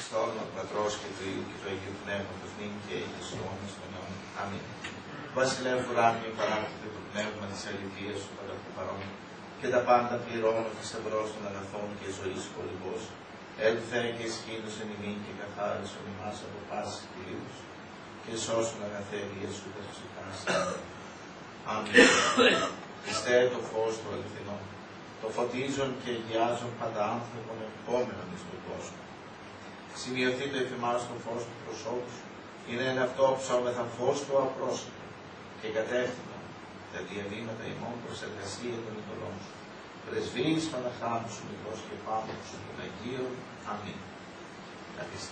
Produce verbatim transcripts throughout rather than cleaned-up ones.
Στο όνομα του Πατρός και του Υιού και του Αγίου Πνεύματος, νύν και αίγης του αιώνας των αιώνων. Αμήν. Βασιλεύ ουράνιου, παράκτητε το πνεύμα της αληθείας σου κατά το παρόν, και τα πάντα πληρώνω της ευρώς των αγαθών και ζωής χορηγός. Έλθε και ισχύντος εν ημίν και καθάρισον ημάς από πάσης κυρίους, και σώσουν αγαθές σου τα ψυχάστα. Αμήν. Χριστέ το φως του αληθινό, το φωτίζον και αγιάζον πάντα άνθρωπον επόμενον εις τον κόσμο. Σημειωθεί το εφημάς το φως του προσώπου σου, είναι εν αυτό ψώμεθα φως του απρόσωπο, και κατεύθυνα τα διαβήματα ημών προς εργασία των ειδωλών σου. Πρεσβείες Παναχάμου σου, μικρός και πάνω σου, των Αγίων. Αμήν. Καθίστε.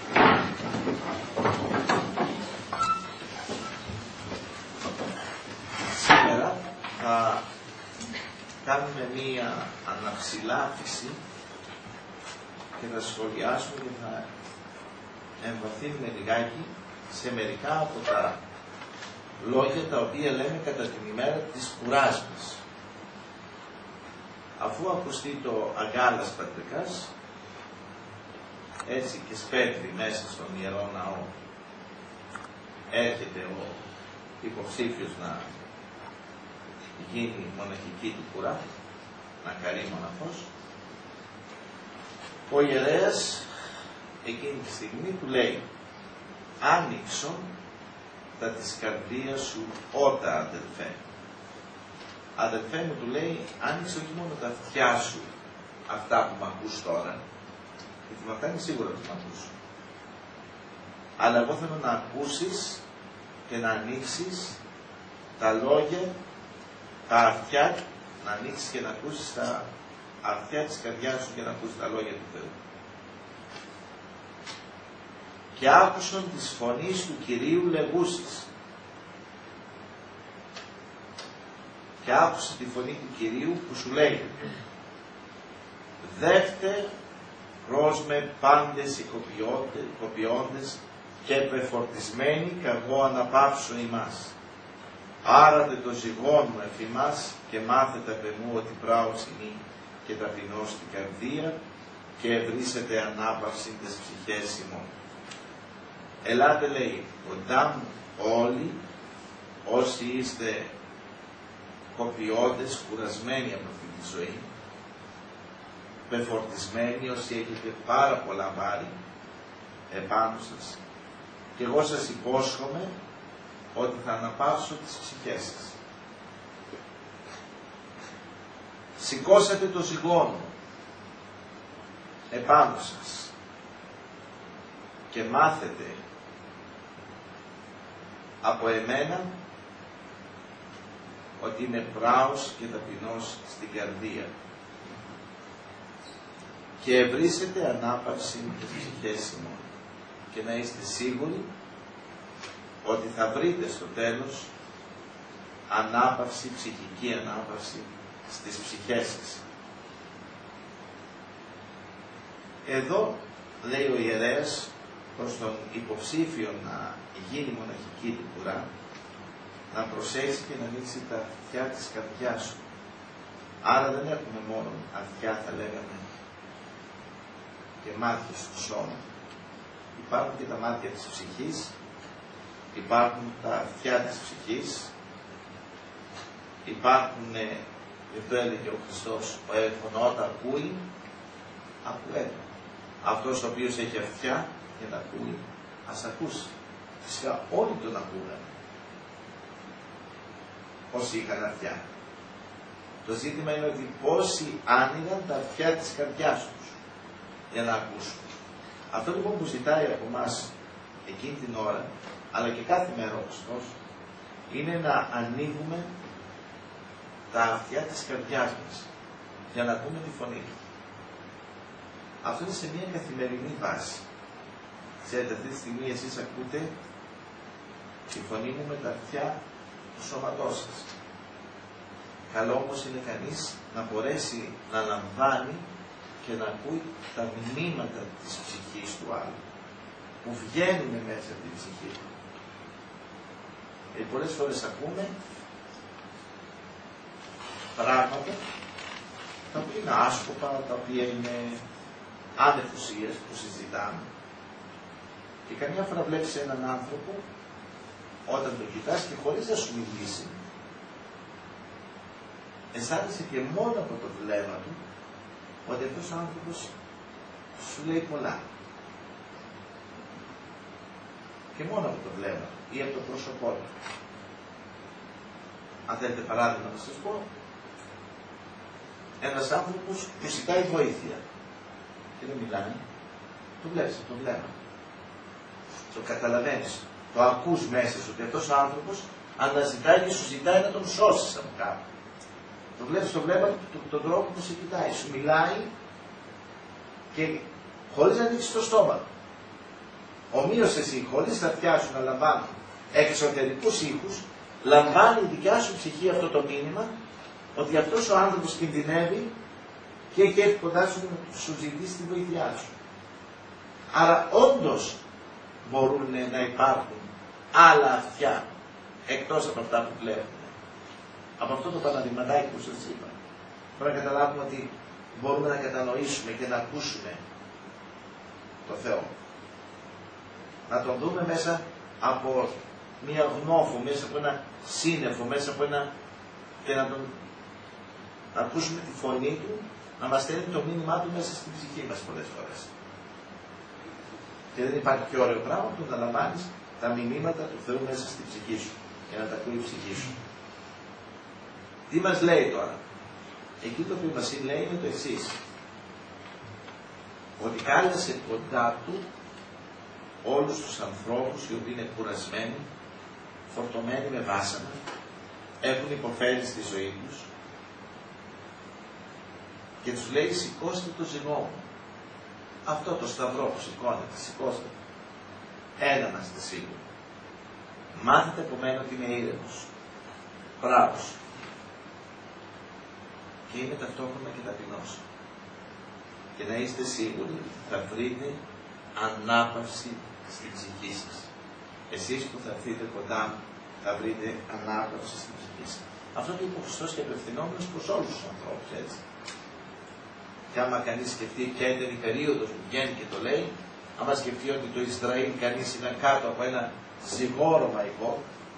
Σήμερα θα κάνουμε μία αναψηλάφιση και θα σχολιάσουμε και θα εμβαθύνουμε λιγάκι σε μερικά από τα λόγια τα οποία λέμε κατά την ημέρα της κουράς μας. Αφού ακουστεί το αγκάλας πατρικάς, έτσι και σπέβδει μέσα στον Ιερό Ναό, έρχεται ο υποψήφιος να γίνει μοναχική του κουρά, να καρεί μοναχός, ο ιερέας εκείνη τη στιγμή του λέει «Άνοιξον τα της καρδίας σου ότα αδελφέ». Αδελφέ μου, του λέει, άνοιξε όχι μόνο τα αυτιά σου, αυτά που μ' ακούς τώρα, γιατί με αυτά είναι σίγουρο ότι μ' ακούς, αλλά εγώ θέλω να ακούσεις και να ανοίξεις τα λόγια, τα αυτιά, να ανοίξεις και να ακούσεις τα αυτιά της καρδιάς σου και να ακούσεις τα λόγια του Θεού. Και άκουσον της φωνής του Κυρίου λεγούσης. Και άκουσε τη φωνή του Κυρίου που σου λέει «Δεύτε προς με πάντες οικοποιώντες και πεφορτισμένοι καγώ αναπαύσω ημάς. Άρατε το ζυγόν μου εφημάς και μάθετε απ' εμού ότι πράος είναι και ταπεινώς στην καρδία και ευρύσετε ανάπαυση τες ψυχές ημών. Ελάτε, λέει, κοντά μου όλοι όσοι είστε κοπιώντες, κουρασμένοι από αυτή τη ζωή, πεφορτισμένοι όσοι έχετε πάρα πολλά βάρη επάνω σας, και εγώ σας υπόσχομαι ότι θα αναπαύσω τις ψυχές σας. Σηκώσατε το ζυγόν επάνω σας και μάθετε από εμένα ότι είναι πράος και ταπεινός στην καρδία και ευρύσετε ανάπαυση της ψυχές ημών, και να είστε σίγουροι ότι θα βρείτε στο τέλος ανάπαυση, ψυχική ανάπαυση στις ψυχές σας. Εδώ λέει ο ιερέας προς τον υποψήφιο να γίνει μοναχική του κουρά να προσέξει και να ανοίξει τα αυτιά της καρδιάς σου. Άρα δεν έχουμε μόνο αυτιά, θα λέγαμε, και μάτια στο σώμα. Υπάρχουν και τα μάτια της ψυχής, υπάρχουν τα αυτιά της ψυχής, υπάρχουν, γι' αυτό έλεγε ο Χριστός, ο έρχον όταν ακούει, ακούει. Αυτός ο οποίος έχει αυτιά για να ακούει, ας ακούσει. Φυσικά όλοι τον ακούγανε, όσοι είχαν αυτιά. Το ζήτημα είναι ότι πόσοι άνοιγαν τα αυτιά της καρδιάς τους για να ακούσουν. Αυτό λοιπόν που ζητάει από εμάς εκείνη την ώρα, αλλά και κάθε μέρα ο Χριστός, είναι να ανοίγουμε τα αυτιά της καρδιάς μας για να ακούμε τη φωνή του. Αυτό είναι σε μια καθημερινή βάση. Ξέρετε, αυτή τη στιγμή εσείς ακούτε τη φωνή μου με τα αυτιά του σώματός σας. Καλό όμως είναι κανείς να μπορέσει να λαμβάνει και να ακούει τα μηνύματα της ψυχής του άλλου, που βγαίνουν μέσα από την ψυχή του. Ε, πολλές φορές ακούμε πράγματα τα οποία είναι άσκοπα, τα οποία είναι άνευ ουσίας που συζητάμε. Και καμιά φορά βλέπεις έναν άνθρωπο, όταν τον κοιτάς και χωρίς να σου μιλήσει, αισθάνεσαι και μόνο από το βλέμμα του, ότι αυτός ο άνθρωπος σου λέει πολλά. Και μόνο από το βλέμμα του ή από το πρόσωπό του. Αν θέλετε παράδειγμα να σας πω, ένας άνθρωπος που ζητάει βοήθεια και δεν μιλάει, το βλέπεις από το βλέμμα. Το καταλαβαίνεις, το ακούς μέσα σου ότι αυτός ο άνθρωπος αναζητάει και σου ζητάει να τον σώσεις από κάπου. Το βλέπεις στο βλέμμα του τον, τον τρόπο που σε κοιτάει, σου μιλάει και χωρίς να ανοίξεις το στόμα. Ομοίως εσύ, χωρίς τα αυτιά σου να λαμβάνουν εξωτερικούς ήχους, λαμβάνει η δικιά σου ψυχή αυτό το μήνυμα ότι αυτός ο άνθρωπος κινδυνεύει και έχει έρθει κοντά σου να σου ζητήσει τη βοήθειά σου. Άρα όντως μπορούν να υπάρχουν άλλα αυτιά εκτός από αυτά που βλέπουμε. Από αυτό το παραδειγματάκι που σας είπα. Πρέπει να καταλάβουμε ότι μπορούμε να κατανοήσουμε και να ακούσουμε το Θεό. Να τον δούμε μέσα από μία γνώφο, μέσα από ένα σύννεφο, μέσα από ένα... και να τον να ακούσουμε τη φωνή του, να μας στέλνει το μήνυμά του μέσα στην ψυχή μας πολλές φορές. Και δεν υπάρχει πιο ωραίο πράγμα που να λαμβάνεις τα μηνύματα του Θεού μέσα στην ψυχή σου και να τα ακούει η ψυχή σου. Τι μας λέει τώρα? Εκεί το οποίο μας λέει είναι το εξής. Ότι κάλεσε κοντά του όλους τους ανθρώπους οι οποίοι είναι κουρασμένοι, φορτωμένοι με βάσανα, έχουν υποφέρει στη ζωή τους και τους λέει σηκώστε το ζυγό μου. Αυτό το σταυρό που σηκώνετε, σηκώστε. Ένα να είστε σίγουροι. Μάθετε από μένα ότι είμαι ήρεμος, μπράβος. Και είναι ταυτόχρονα και ταπεινός. Και να είστε σίγουροι ότι θα βρείτε ανάπαυση στην ψυχή σας. Εσείς που θα έρθετε κοντά μου, θα βρείτε ανάπαυση στην ψυχή σας. Αυτό το είπε ο Χριστός και απευθυνόμενος προς όλους τους ανθρώπους, έτσι. Και άμα κανείς σκεφτεί ποια είναι η περίοδος που βγαίνει και το λέει, άμα σκεφτεί ότι το Ισραήλ κανείς ήταν κάτω από ένα ζυγό ρωμαϊκό,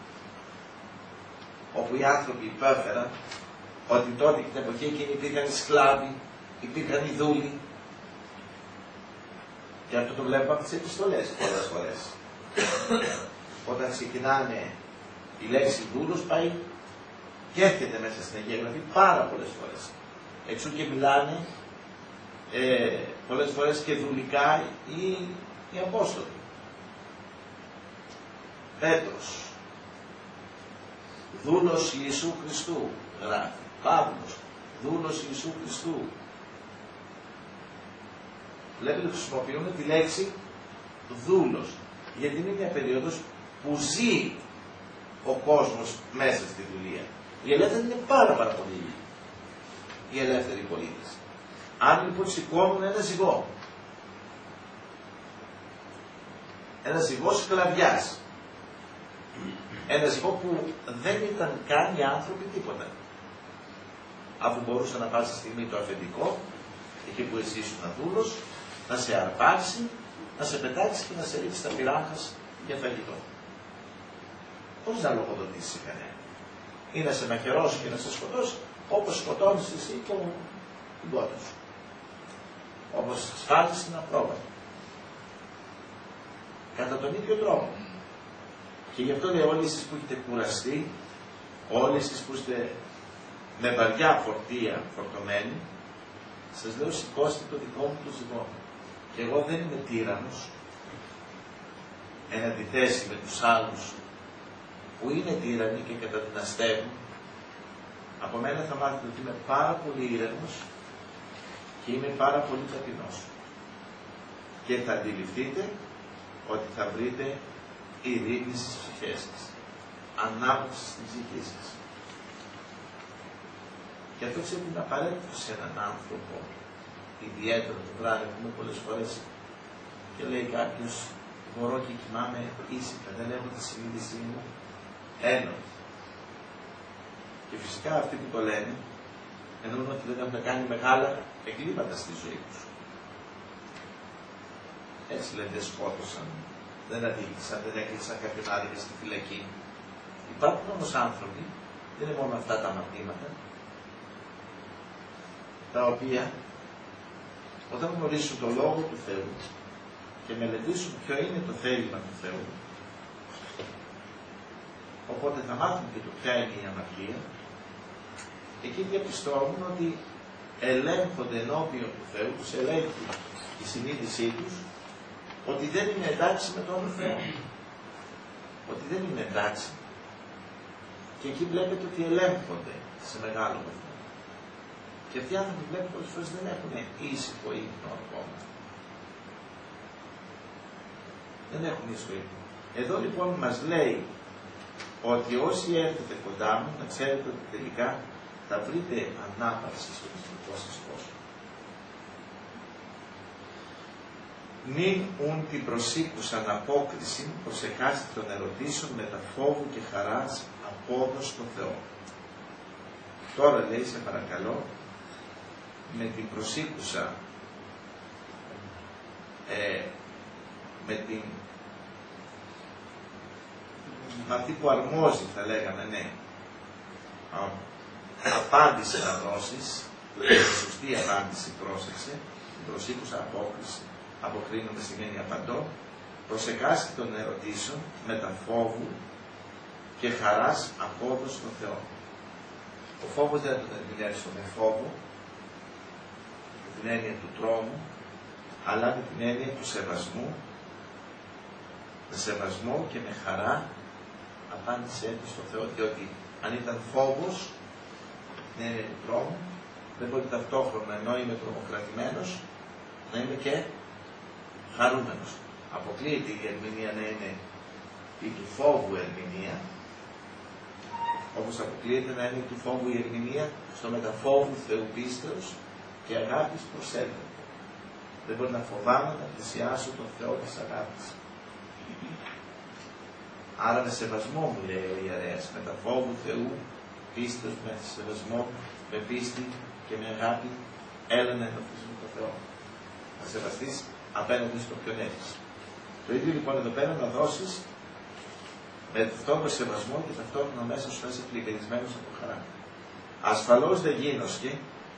όπου οι άνθρωποι υπέφεραν, ότι τότε και την εποχή εκείνη υπήρχαν οι σκλάβοι, υπήρχαν οι δούλοι. Και αυτό το βλέπουμε από τις επιστολές πολλές φορές. Όταν ξεκινάνε η λέξη δούλος πάει και έρχεται μέσα στην Αγία Γραφή πάρα πολλές φορές. Εξού και μιλάνε ε, πολλές φορές και δουλικά οι, οι Απόστολοι. Πέτρος, δούλος Ιησού Χριστού, γράφει. Παύλος, δούλος Ιησού Χριστού. Βλέπετε, χρησιμοποιούμε τη λέξη δούλος, γιατί είναι μια περίοδος που ζει ο κόσμος μέσα στη δουλεία. Οι ελεύθεροι είναι πάρα πάρα πολύ λίγοι. Οι ελεύθεροι πολίτες. Αν λοιπόν σηκώνουν ένα ζυγό, ένα ζυγό σκλαβιάς, ένα ζυγό που δεν ήταν καν οι άνθρωποι τίποτα, αφού μπορούσε να πάει στη στιγμή το αφεντικό, εκεί που εσύ ήσουν δούλος, να σε αρπάξει, να σε πετάξει και να σε ρίξει στα πυράχας για φαγητό. Χωρίς να λογοδοτήσει κανένα. Ή να σε μαχαιρώσει και να σε σκοτώσει, όπως σκοτώνεις εσύ το την κότα σου. Όπως σφάλεις την απρόβατη. Κατά τον ίδιο τρόπο. Και γι' αυτό λέει όλοι εσείς που έχετε κουραστεί, όλοι εσείς που είστε με βαριά φορτία φορτωμένοι, σας λέω σηκώστε το δικό μου το ζυγό. Και εγώ δεν είμαι τύραννος, εν αντιθέσει με τους άλλους που είναι τύραννοι και καταδυναστεύουν. Από μένα θα μάθετε ότι είμαι πάρα πολύ ήρεμος και είμαι πάρα πολύ ταπεινός. Και θα αντιληφθείτε ότι θα βρείτε ειρήνη στις ψυχές σας, ανάπαυση στην ψυχή σας. Και αυτό ξέρετε είναι απαραίτητο σε έναν άνθρωπο, ιδιαίτερα το βράδυ που είμαι πολλές φορές και λέει κάποιος, μπορώ και κοιμάμαι ήσυχα, δεν έχω τη συνείδησή μου ένοχη. Και φυσικά αυτοί που το λένε εννοούν ότι δεν έχουν κάνει μεγάλα εγκλήματα στη ζωή τους. Έτσι λένε, δεν σκότωσαν, δεν αδίκησαν, δεν έκλεισαν κάποιον άδικα στη φυλακή. Υπάρχουν όμως άνθρωποι, δεν είναι μόνο αυτά τα αμαρτήματα, τα οποία όταν γνωρίσουν το Λόγο του Θεού και μελετήσουν ποιο είναι το θέλημα του Θεού, οπότε θα μάθουν και το ποια είναι η αμαρτία, εκεί διαπιστώνουν ότι ελέγχονται ενώπιον του Θεού, τους ελέγχει η συνείδησή τους, ότι δεν είναι εντάξει με τον Θεό. Ότι δεν είναι εντάξει. Και εκεί βλέπετε ότι ελέγχονται σε μεγάλο βαθμό. Και αυτοί οι άνθρωποι βλέπετε πολλές φορές δεν έχουν ήσυχο ύπνο ακόμα. Δεν έχουν ήσυχο ύπνο. Εδώ λοιπόν μας λέει ότι όσοι έρθετε κοντά μου, να ξέρετε ότι τελικά θα βρείτε ανάπαυση στο μυστικό σας κόσμο. Μην ουν την προσήκουσαν απόκριση προσεκάστη των ερωτήσεων με τα φόβου και χαράς απόδος στο Θεό. Τώρα λέει, σε παρακαλώ, με την προσήκουσα, ε, με την, με αυτή που αρμόζει θα λέγαμε, ναι, απάντηση να δώσεις, δηλαδή σωστή απάντηση, πρόσεξε, την προσήκουσα απόκριση, αποκρίνομαι σημαίνει απαντώ, προσεκάστη των ερωτήσεων με τα φόβου και χαράς απόδος στον Θεό. Ο φόβος δεν τον ερμηνεύσω με φόβο, με την έννοια του τρόμου, αλλά με την έννοια του σεβασμού, με σεβασμό και με χαρά απάντησέ του στον Θεό, διότι αν ήταν φόβος, την έννοια του τρόμου, δεν μπορεί ταυτόχρονα ενώ είμαι τρομοκρατημένος, να είμαι και χαρούμενος. Αποκλείεται η ερμηνεία να είναι η του φόβου ερμηνεία, όπως αποκλείεται να είναι του φόβου η ερμηνεία στο μεταφόβου Θεού πίστεως και αγάπης προσέλθεται. Δεν μπορεί να φοβάμαι να πλησιάσω τον Θεό της αγάπης. Άρα με σεβασμό μου λέει ο ιερέας, μεταφόβου Θεού πίστεως, με σεβασμό, με πίστη και με αγάπη, έλα να ενωθείς με τον Θεό. Να σεβαστείς απέναντι στο ποιον έχεις. Το ίδιο λοιπόν εδώ πέρα να δώσεις με αυτόν τον σεβασμό και ταυτόχρονα μέσα σου να είσαι πληγενισμένος από χαρά. Ασφαλώς δεν γίνωσκε,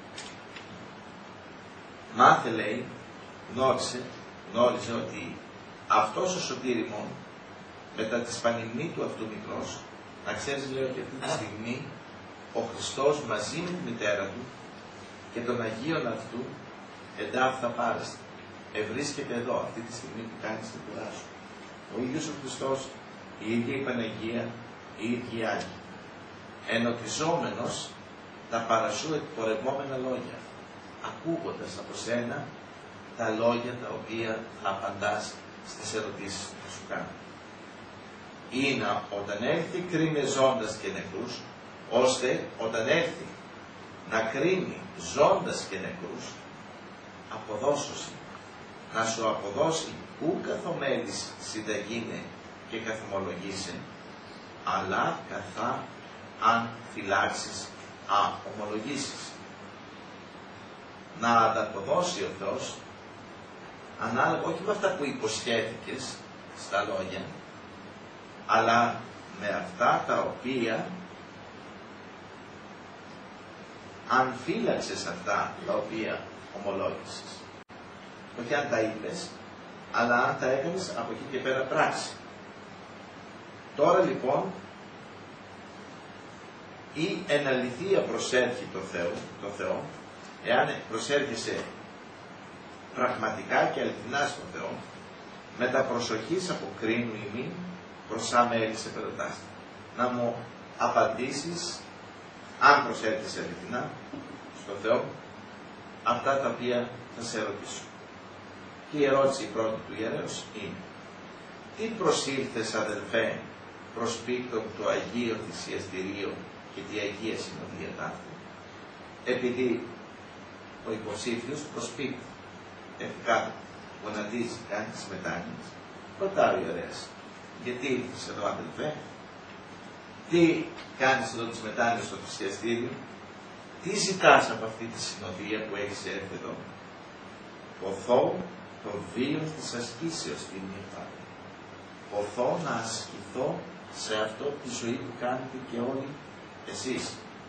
μάθε λέει, γνώρισε, γνώριζε ότι αυτός ο σωτήριμον μετά τη σπανιμνή του αυτού μικρός, να ξέρεις λέει ότι αυτή τη στιγμή ο Χριστός μαζί με τη μητέρα του και τον Αγίον αυτού εντάφθα πάρεστη. Ευρίσκεται εδώ, αυτή τη στιγμή που κάνεις την κουρά σου. Ο ίδιος ο Χριστός, η ίδια η Παναγία, οι ίδιοι οι Άγιοι. Ενωτιζόμενος τα παρασού εκπορευμόμενα λόγια, ακούγοντας από σένα τα λόγια τα οποία θα απαντάς στις ερωτήσεις που θα σου κάνω. Είναι όταν έρθει κρίνε ζώντας και νεκρούς, ώστε όταν έρθει να κρίνει ζώντας και νεκρούς, αποδώσωση, να σου αποδώσει ου καθομέλης συνταγήνε και καθομολογήσει, αλλά καθά αν φυλάξεις α ομολογήσεις. Να ανταποδώσει ο Θεός ανάλογα όχι με αυτά που υποσχέθηκες στα λόγια, αλλά με αυτά τα οποία αν φύλαξες αυτά τα οποία ομολόγησες. Όχι αν τα είπες, αλλά αν τα έκανες από εκεί και πέρα πράξη. Τώρα λοιπόν η εν αληθεία προσέρχει το Θεό, το Θεό, εάν προσέρχεσαι πραγματικά και αληθινά στο Θεό, με τα προσοχής αποκρίνου ημί προς άμελη σε περωτάστη. Να μου απαντήσεις, αν προσέρχεσαι αληθινά στο Θεό, αυτά τα οποία θα σε ερωτήσω. Και η ερώτηση πρώτη του ιερέως είναι: τι προσήλθες αδελφέ προς πίκτον το Αγίο Θυσιαστηρίο και τη Αγία Συνοδεία ταύτη? Επειδή ο υποψήφιος προσπίκτει, ευκά, γονατίζει, κάνει τις μετάνοιες, ρωτάει ο ιερέας: γιατί ήρθες εδώ αδελφέ, τι κάνεις εδώ τις μετάνοιες στο θυσιαστήριο, τι ζητάς από αυτή τη συνοδεία που έχεις έρθει εδώ? Ποθώ το βίο της ασκήσεως στην Ιεφάτη. ποθώ να ασκηθώ σε αυτό τη ζωή που κάνετε και όλοι εσείς.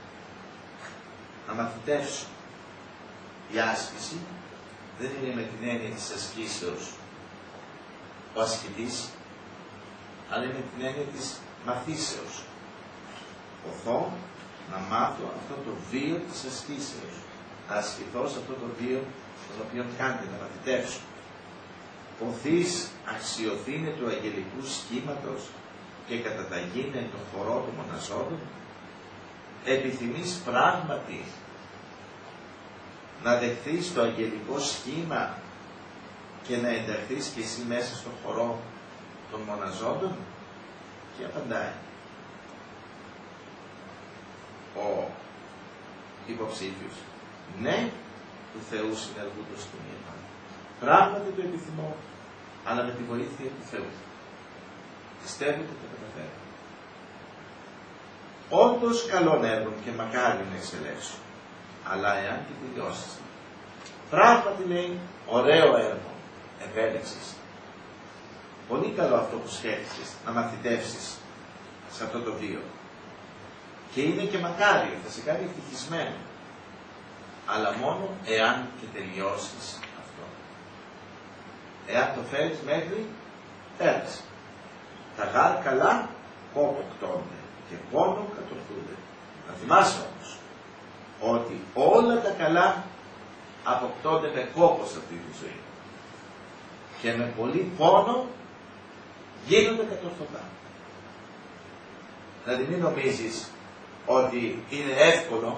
Να μαθητεύσω. Η άσκηση δεν είναι με την έννοια της ασκήσεως ο ασκητής, αλλά είναι με την έννοια της μαθήσεως. Ποθώ να μάθω αυτό το βίο της ασκήσεως. Να ασκηθώ σε αυτό το βίο τον οποίο κάνετε, να μαθητεύσω. Ποθείς αξιοθήνε του αγγελικού σχήματος και καταταγίνε τον χορό των μοναζόντων. Επιθυμείς πράγματι να δεχθείς το αγγελικό σχήμα και να ενταχθείς και εσύ μέσα στον χορό των μοναζόντων? Και απαντάει ο υποψήφιος, ναι, του Θεού συνεργούντος του μία πάντα. Πράγματι το επιθυμώ, αλλά με τη βοήθεια του Θεού. Πιστεύω ότι το καταφέρω. Όντως καλών έργων και μακάρι να εξελέξω, αλλά εάν και τελειώσεις. Πράγματι λέει, ωραίο έργο, επέλεξες. Πολύ καλό αυτό που σκέφτεσαι, να μαθητεύσεις σε αυτό το βίο. Και είναι και μακάριο, θα σε κάνει ευτυχισμένο. Αλλά μόνο εάν και τελειώσεις αυτό. Εάν το φέρεις μέχρι, πέρασε. Τα γάρ καλά κόπο κτώνται και πόνο κατορθούνται. Να θυμάσαι όμως ότι όλα τα καλά αποκτώνται με κόπο σε αυτή τη ζωή. Και με πολύ πόνο γίνονται κατορθωτά. Δηλαδή μην νομίζεις ότι είναι εύκολο,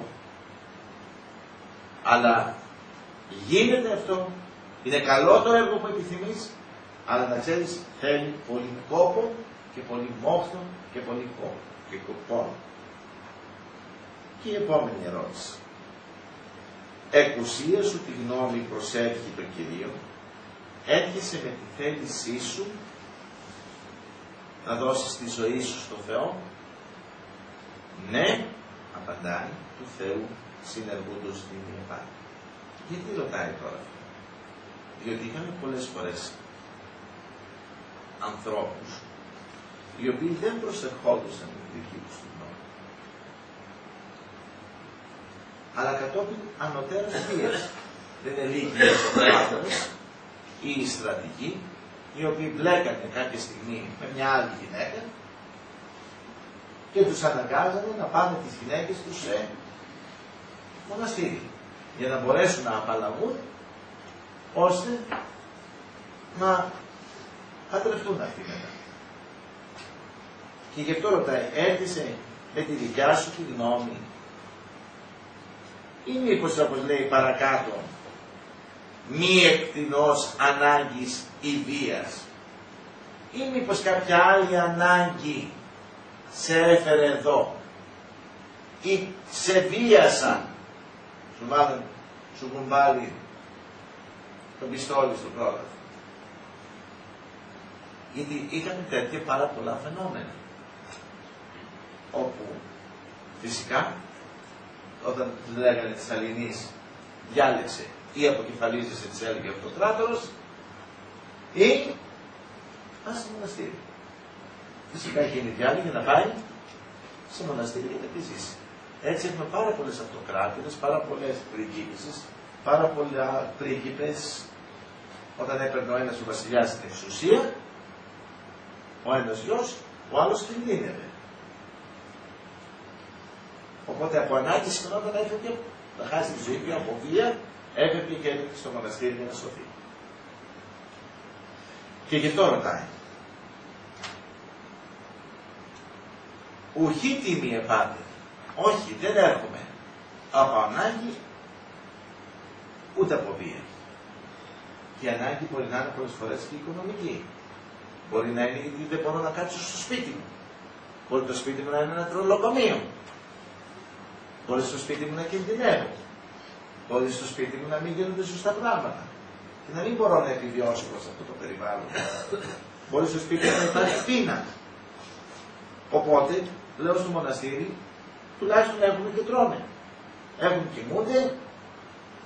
αλλά γίνεται αυτό, είναι καλό το έργο που επιθυμείς, αλλά να ξέρεις θέλει πολύ κόπο και πολύ μόχθο και πολύ κόπο και πόνο. Και η επόμενη ερώτηση. Εκουσία σου τη γνώμη προσεύχει το Κυρίο, έρχεσαι με τη θέλησή σου να δώσεις τη ζωή σου στο Θεό? Ναι, απαντάει, του Θεού συνεργούντος την επάρκεια. Γιατί ρωτάει τώρα αυτό? Διότι είχαμε πολλές φορές ανθρώπους οι οποίοι δεν προσευχόντουσαν με τη δική τους τη γνώμη, αλλά κατόπιν ανωτέρως βίας. Δεν είναι λίγοι οι αυτοκράτορες ή οι στρατηγοί οι οποίοι μπλέκανε κάποια στιγμή με μια άλλη γυναίκα και τους αναγκάζανε να πάνε τις γυναίκες τους σε μοναστήρι για να μπορέσουν να απαλλαγούν ώστε να παντρευτούν αυτοί μετά. Και γι' αυτό ρωτάει, έρχεσαι με τη δικιά σου τη γνώμη ή μήπως, όπως λέει παρακάτω, μη εκτινώς ανάγκης ή βίας, ή μήπως κάποια άλλη ανάγκη σε έφερε εδώ ή σε βίασαν, σου βάλουν, σου έχουν βάλει το πιστόλι στο πρόταφο. Γιατί είχαμε τέτοια πάρα πολλά φαινόμενα, όπου φυσικά όταν τους λέγανε της Αλληνής διάλεξε ή αποκεφαλίζεσαι, της έλεγε ο αυτοκράτορος, ή πας στο μοναστήρι. Φυσικά γίνει διάλεγε να πάει σε μοναστήρι για να τη ζήσει. Έτσι έχουμε πάρα πολλές αυτοκράτορες, πάρα πολλές πριγκίπισσες, πάρα πολλά πρίγκιπες. Όταν έπαιρνε ο ένας ο βασιλιάς στην εξουσία, ο ένας γιος, ο άλλος κινδύνευε. Οπότε από ανάγκη συχνόταν να έφευγε να χάσει τη ζωή του, από βία έφευγε και έφευγε στο μοναστήρι για να σωθεί. Και γι' αυτό ρωτάει. Ουχή τιμή επάτε. Όχι, δεν έρχομαι από ανάγκη ούτε από βία. Και η ανάγκη μπορεί να είναι πολλές φορές και οικονομική. Μπορεί να είναι γιατί δεν μπορώ να κάτσω στο σπίτι μου. Μπορεί το σπίτι μου να είναι ένα τρολοκομείο. Μπορεί στο σπίτι μου να κινδυνεύω. Μπορεί στο σπίτι μου να μην γίνονται σωστά πράγματα. Και να μην μπορώ να επιβιώσω προς αυτό το περιβάλλον. Μπορεί στο σπίτι μου να υπάρχει πείνα. Οπότε, λέω στο μοναστήρι, τουλάχιστον έχουν και τρώνε. Έχουν κοιμούνται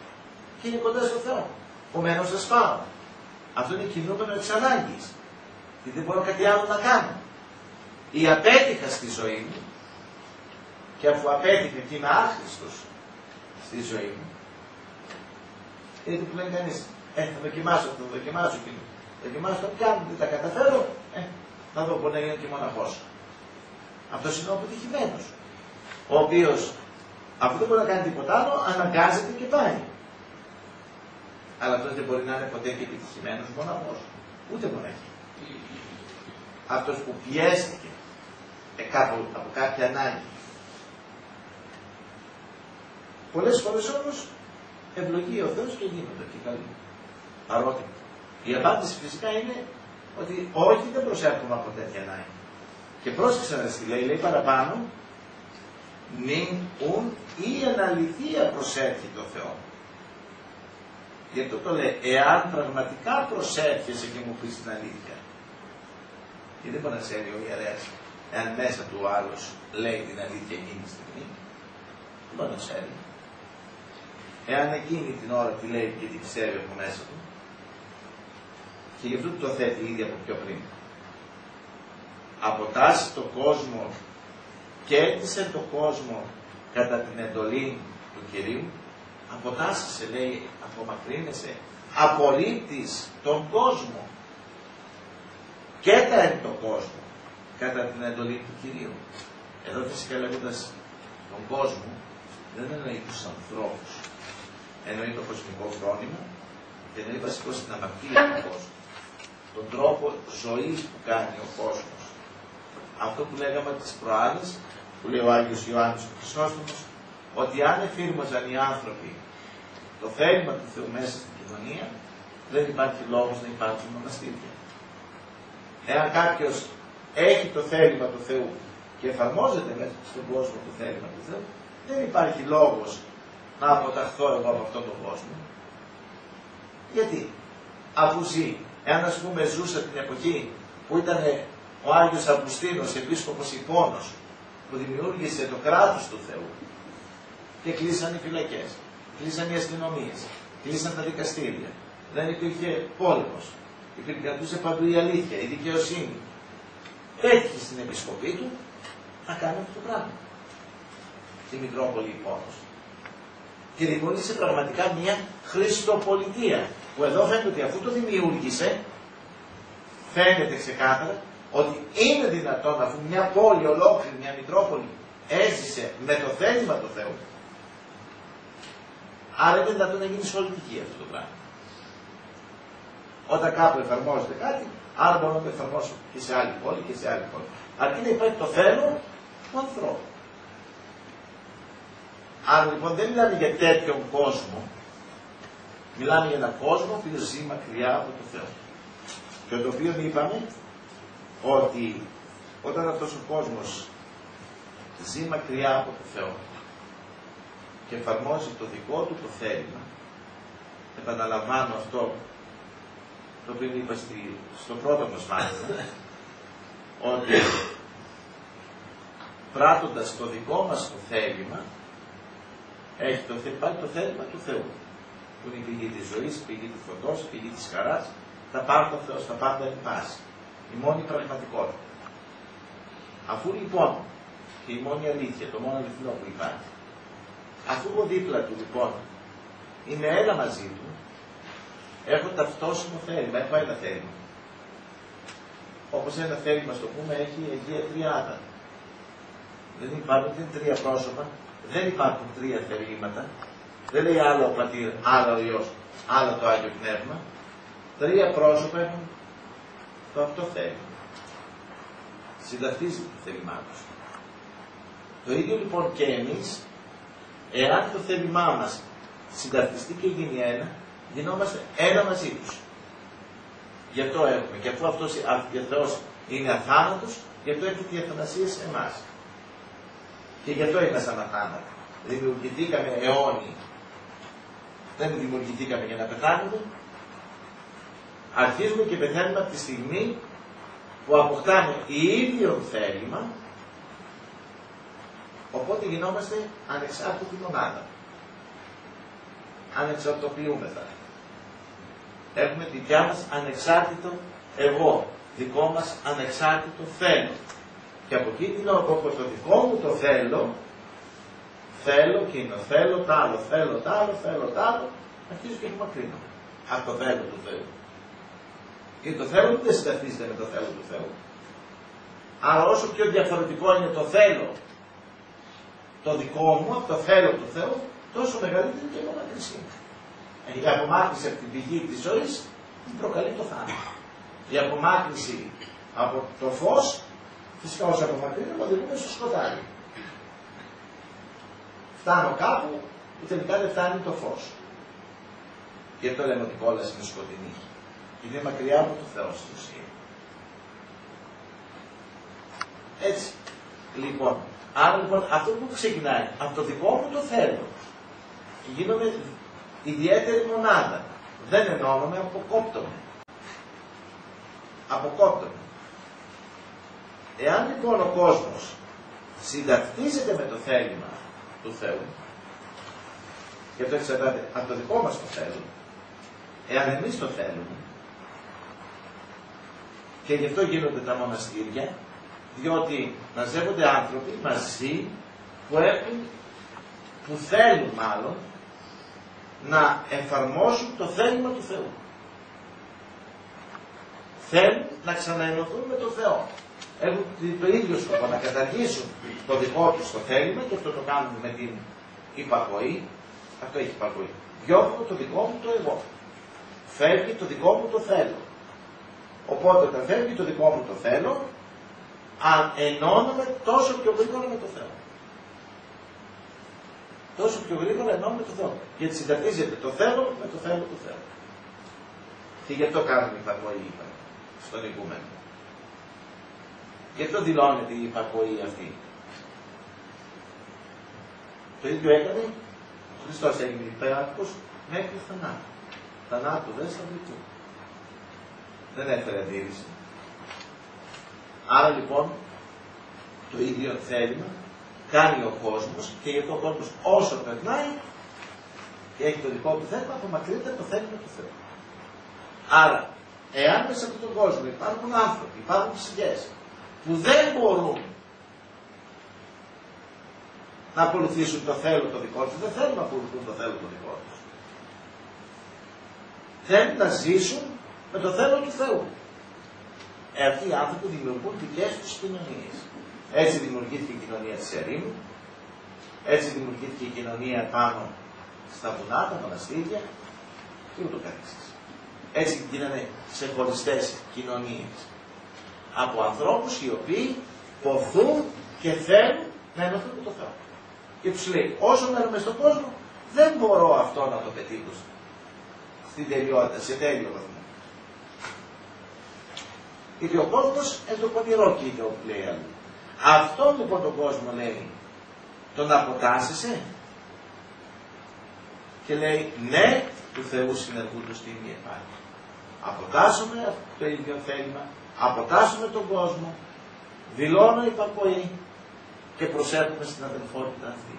και είναι κοντά στο Θεό. Ομένως θα σπάω. Αυτό είναι κινούμενο εξ ανάγκης. και δεν μπορώ κάτι άλλο να κάνω. Ή απέτυχα στη ζωή μου, και αφού απέτυχα και είμαι άχρηστος στη ζωή μου, γιατί που λέει κανείς, ε, θα δοκιμάσω, θα δοκιμάσω και θα δοκιμάσω, και αν δεν τα καταφέρω, ε, θα δω, μπορεί να γίνω και μοναχός. Αυτός είναι ο αποτυχημένος, ο οποίος, αφού δεν μπορεί να κάνει τίποτα άλλο, αναγκάζεται και πάει. Αλλά αυτός δεν μπορεί να είναι ποτέ και επιτυχημένος μοναχός, ούτε μοναχή. Αυτός που πιέστηκε ε, κάπου, από κάποια ανάγκη. Πολλές φορές όμως ευλογεί ο Θεός και γίνονται και καλοί. Παρότι η απάντηση φυσικά είναι ότι όχι, δεν προσέρχομαι από τέτοια ανάγκη. Και πρόσεξε να στη λέει, λέει παραπάνω, νυν ουν ή εν αληθεία προσέρχει το Θεό. Γιατί το λέει, εάν πραγματικά προσέρχεσαι και μου πεις την αλήθεια. Και δεν μπορεί να ξέρει ο ιερέας, εάν μέσα του ο άλλος λέει την αλήθεια εκείνη τη στιγμή. Δεν μπορεί να ξέρει. Εάν εκείνη την ώρα τη λέει και την πιστεύει από μέσα του. Και γι' αυτό το θέτει ήδη από πιο πριν. Αποτάσσει το κόσμο και έτησε το κόσμο κατά την εντολή του Κυρίου. Αποτάσσεσαι, λέει, απομακρύνεσαι, απορρίπτεις τον κόσμο και τα εν τον κόσμο κατά την εντολή του Κυρίου. Εδώ φυσικά λέγοντας τον κόσμο δεν εννοεί τους ανθρώπους, εννοεί το κοσμικό φρόνημα και εννοεί βασικώς την αμαρτία του κόσμου, τον τρόπο ζωής που κάνει ο κόσμος. Αυτό που λέγαμε τις προάλλες, που λέει ο Άγιος Ιωάννης ο Χρυσόστομος, ότι αν εφήρμοζαν οι άνθρωποι το θέλημα του Θεού μέσα στην κοινωνία, δεν υπάρχει λόγος να υπάρξουν μοναστήρια. Εάν κάποιος έχει το θέλημα του Θεού και εφαρμόζεται μέσα στον κόσμο το θέλημα του Θεού, δεν υπάρχει λόγος να αποταχθώ εγώ από αυτόν τον κόσμο. Γιατί, αφού ζει, εάν ας πούμε ζούσα την εποχή που ήταν ο Άγιος Αυγουστίνος, επίσκοπος Ιππώνος, που δημιούργησε το κράτος του Θεού και κλείσαν οι φυλακές, κλείσαν οι αστυνομίες, κλείσαν τα δικαστήρια, δεν υπήρχε πόλεμος, υπηρετούσε παντού η αλήθεια, η δικαιοσύνη. Έτυχε στην επισκοπή του να κάνει αυτό το πράγμα. Στη Μητρόπολη Ιππώνος. Και δημιούργησε πραγματικά μια χριστοπολιτεία, που εδώ φαίνεται ότι αφού το δημιούργησε, φαίνεται ξεκάθαρα ότι είναι δυνατόν, αφού μια πόλη ολόκληρη, μια Μητρόπολη, έζησε με το θέλημα του Θεού, άρα είναι δυνατόν να γίνει σε όλη τη γη αυτό το πράγμα. Όταν κάπου εφαρμόζεται κάτι, άρα μπορούμε να το εφαρμόσουμε και σε άλλη πόλη και σε άλλη πόλη. Αρκεί να υπάρχει το θέλω του ανθρώπου. Άρα λοιπόν δεν μιλάμε για τέτοιον κόσμο, μιλάμε για έναν κόσμο που ζει μακριά από το Θεό. Και το οποίο είπαμε ότι όταν αυτός ο κόσμος ζει μακριά από το Θεό και εφαρμόζει το δικό του το θέλημα, επαναλαμβάνω αυτό το οποίο είπα στη, στο πρώτο μας μάθημα, ότι πράττοντας το δικό μας το θέλημα, έχει το, υπάρχει το θέλημα του Θεού, που είναι η πηγή της ζωής, η πηγή του φωτός, η πηγή της χαράς, τα πάντα ο Θεός, τα πάντα εν πάση. Η μόνη πραγματικότητα. Αφού λοιπόν, και η μόνη αλήθεια, το μόνο αληθινό που υπάρχει, αφού εγώ δίπλα του λοιπόν είμαι ένα μαζί του, έχω ταυτόσιμο θέλημα, έχω ένα θέλημα. Όπως ένα θέλημα, στο πούμε, έχει η Αγία Τριάδα. Δεν υπάρχουν τρία πρόσωπα, δεν υπάρχουν τρία θελήματα, δεν λέει άλλο ο Πατήρ, άλλο ο Υιός, άλλο το Άγιο Πνεύμα. Τρία πρόσωπα έχουν το αυτό θέλημα. Συνταυτίζει το θέλημά τους. Το ίδιο λοιπόν και εμείς, εάν το θέλημά μας συνταυτιστεί και γίνει ένα, γινόμαστε ένα μαζί τους. Γι' αυτό έχουμε. Και αφού αυτός ο Θεός είναι αθάνατος, γι' αυτό έρχεται η αθανασία σε εμάς. Και γι' αυτό είμαστε αθάνατοι. Δημιουργηθήκαμε αιώνιοι. Δεν δημιουργηθήκαμε για να πεθάνουμε. Αρχίζουμε και πεθαίνουμε από τη στιγμή που αποκτάμε ίδιο θέλημα, οπότε γινόμαστε ανεξάρτητη μονάδα. Ανεξαρτοποιούμεθα. Έχουμε τη δικιά μας ανεξάρτητο εγώ, δικό μας ανεξάρτητο θέλω. Και από εκεί την από το δικό μου το θέλω, θέλω εκείνο, θέλω τ' άλλο, θέλω τ' άλλο, θέλω τ' άλλο, αρχίζω και απομακρύνω από το θέλω του Θεού. Και το θέλω δεν συνταχθίζεται με το θέλω του Θεού. Άρα όσο πιο διαφορετικό είναι το θέλω το δικό μου από το θέλω του Θεού, τόσο μεγαλύτερη και η απομάκρυνσή μου. Η απομάκρυνση από την πηγή της ζωής την προκαλεί το θάνατο. Η απομάκρυνση από το φως, φυσικά όσο απομακρύνουμε, οδηγούμε στο σκοτάδι. Φτάνω κάπου που τελικά δεν φτάνει το φως. Και αυτό λέμε ότι η κόλαση είναι σκοτεινή. Είναι μακριά από το Θεό στην ουσία. Έτσι. Λοιπόν, άρα λοιπόν αυτό που ξεκινάει από το δικό μου το θέλω και γίνομαι ιδιαίτερη μονάδα. Δεν ενώνομαι, αποκόπτομαι. Αποκόπτομαι. Εάν λοιπόν ο κόσμος συνταυτίζεται με το θέλημα του Θεού, και αυτό εξαρτάται από το δικό μας το θέλω, εάν εμείς το θέλουμε, και γι' αυτό γίνονται τα μοναστήρια, διότι μαζεύονται άνθρωποι μαζί που έχουν, που θέλουν μάλλον, να εφαρμόσουν το θέλημα του Θεού. Θέλουν να ξαναενωθούν με τον Θεό. Έχουν το ίδιο σκοπό, να καταργήσουν το δικό τους το θέλημα, και αυτό το κάνουν με την υπακοή. Αυτό έχει υπακοή. Διώχνω το δικό μου το εγώ. Φεύγει το δικό μου το θέλω. Οπότε όταν φεύγει το δικό μου το θέλω, αν ενώνομαι τόσο πιο γρήγορα με το Θεό. Τόσο πιο γρήγορα ενώνομαι με το Θεό. Γιατί συνταυτίζεται το θέλω με το θέλω του Θεού. Και γι' αυτό κάνουμε υπακοή, είπα, στον ηγούμενο. Γι' αυτό δηλώνεται η υπακοή αυτή. Το ίδιο έκανε ο Χριστός, έγινε υπέραρχος μέχρι θανάτου. Θανάτου δεν σταυρωτού. Δεν έφερε αντίρρηση. Άρα λοιπόν το ίδιο θέλημα κάνει ο κόσμος, και γι' αυτό ο κόσμος όσο περνάει και έχει το δικό του θέμα, απομακρύνεται από το θέλημα του Θεού. Άρα, εάν μέσα από τον κόσμο υπάρχουν άνθρωποι, υπάρχουν ψυχές που δεν μπορούν να ακολουθήσουν το θέλω το δικό τους, δεν θέλουν να ακολουθούν το θέλω το δικό τους. Θέλουν να ζήσουν με το θέλω του Θεού. Ε, αυτοί οι άνθρωποι δημιουργούν δικές τους κοινωνίες. Έτσι δημιουργήθηκε η κοινωνία της ερήμου, έτσι δημιουργήθηκε η κοινωνία πάνω στα βουνά, τα μοναστήρια και ούτω καθεξής. Έτσι γίνανε ξεχωριστές κοινωνίες από ανθρώπους οι οποίοι ποθούν και θέλουν να ενωθούν με τον Θεό. Και τους λέει, όσο μένουμε στον κόσμο, δεν μπορώ αυτό να το πετύχω στην τελειότητα, σε τέλειο βαθμό. Γιατί ο κόσμος είναι το πονηρό κύριο που λέει αλλού. Αυτό λοιπόν τον κόσμο λέει, τον αποτάσσεσαι, και λέει ναι, του Θεού συνεργούντος στην μία υπάρχει. Αποτάσσουμε το ίδιο θέλημα, αποτάσσουμε τον κόσμο, δηλώνω υπακοή και προσέρχομαι στην αδελφότητα αυτή.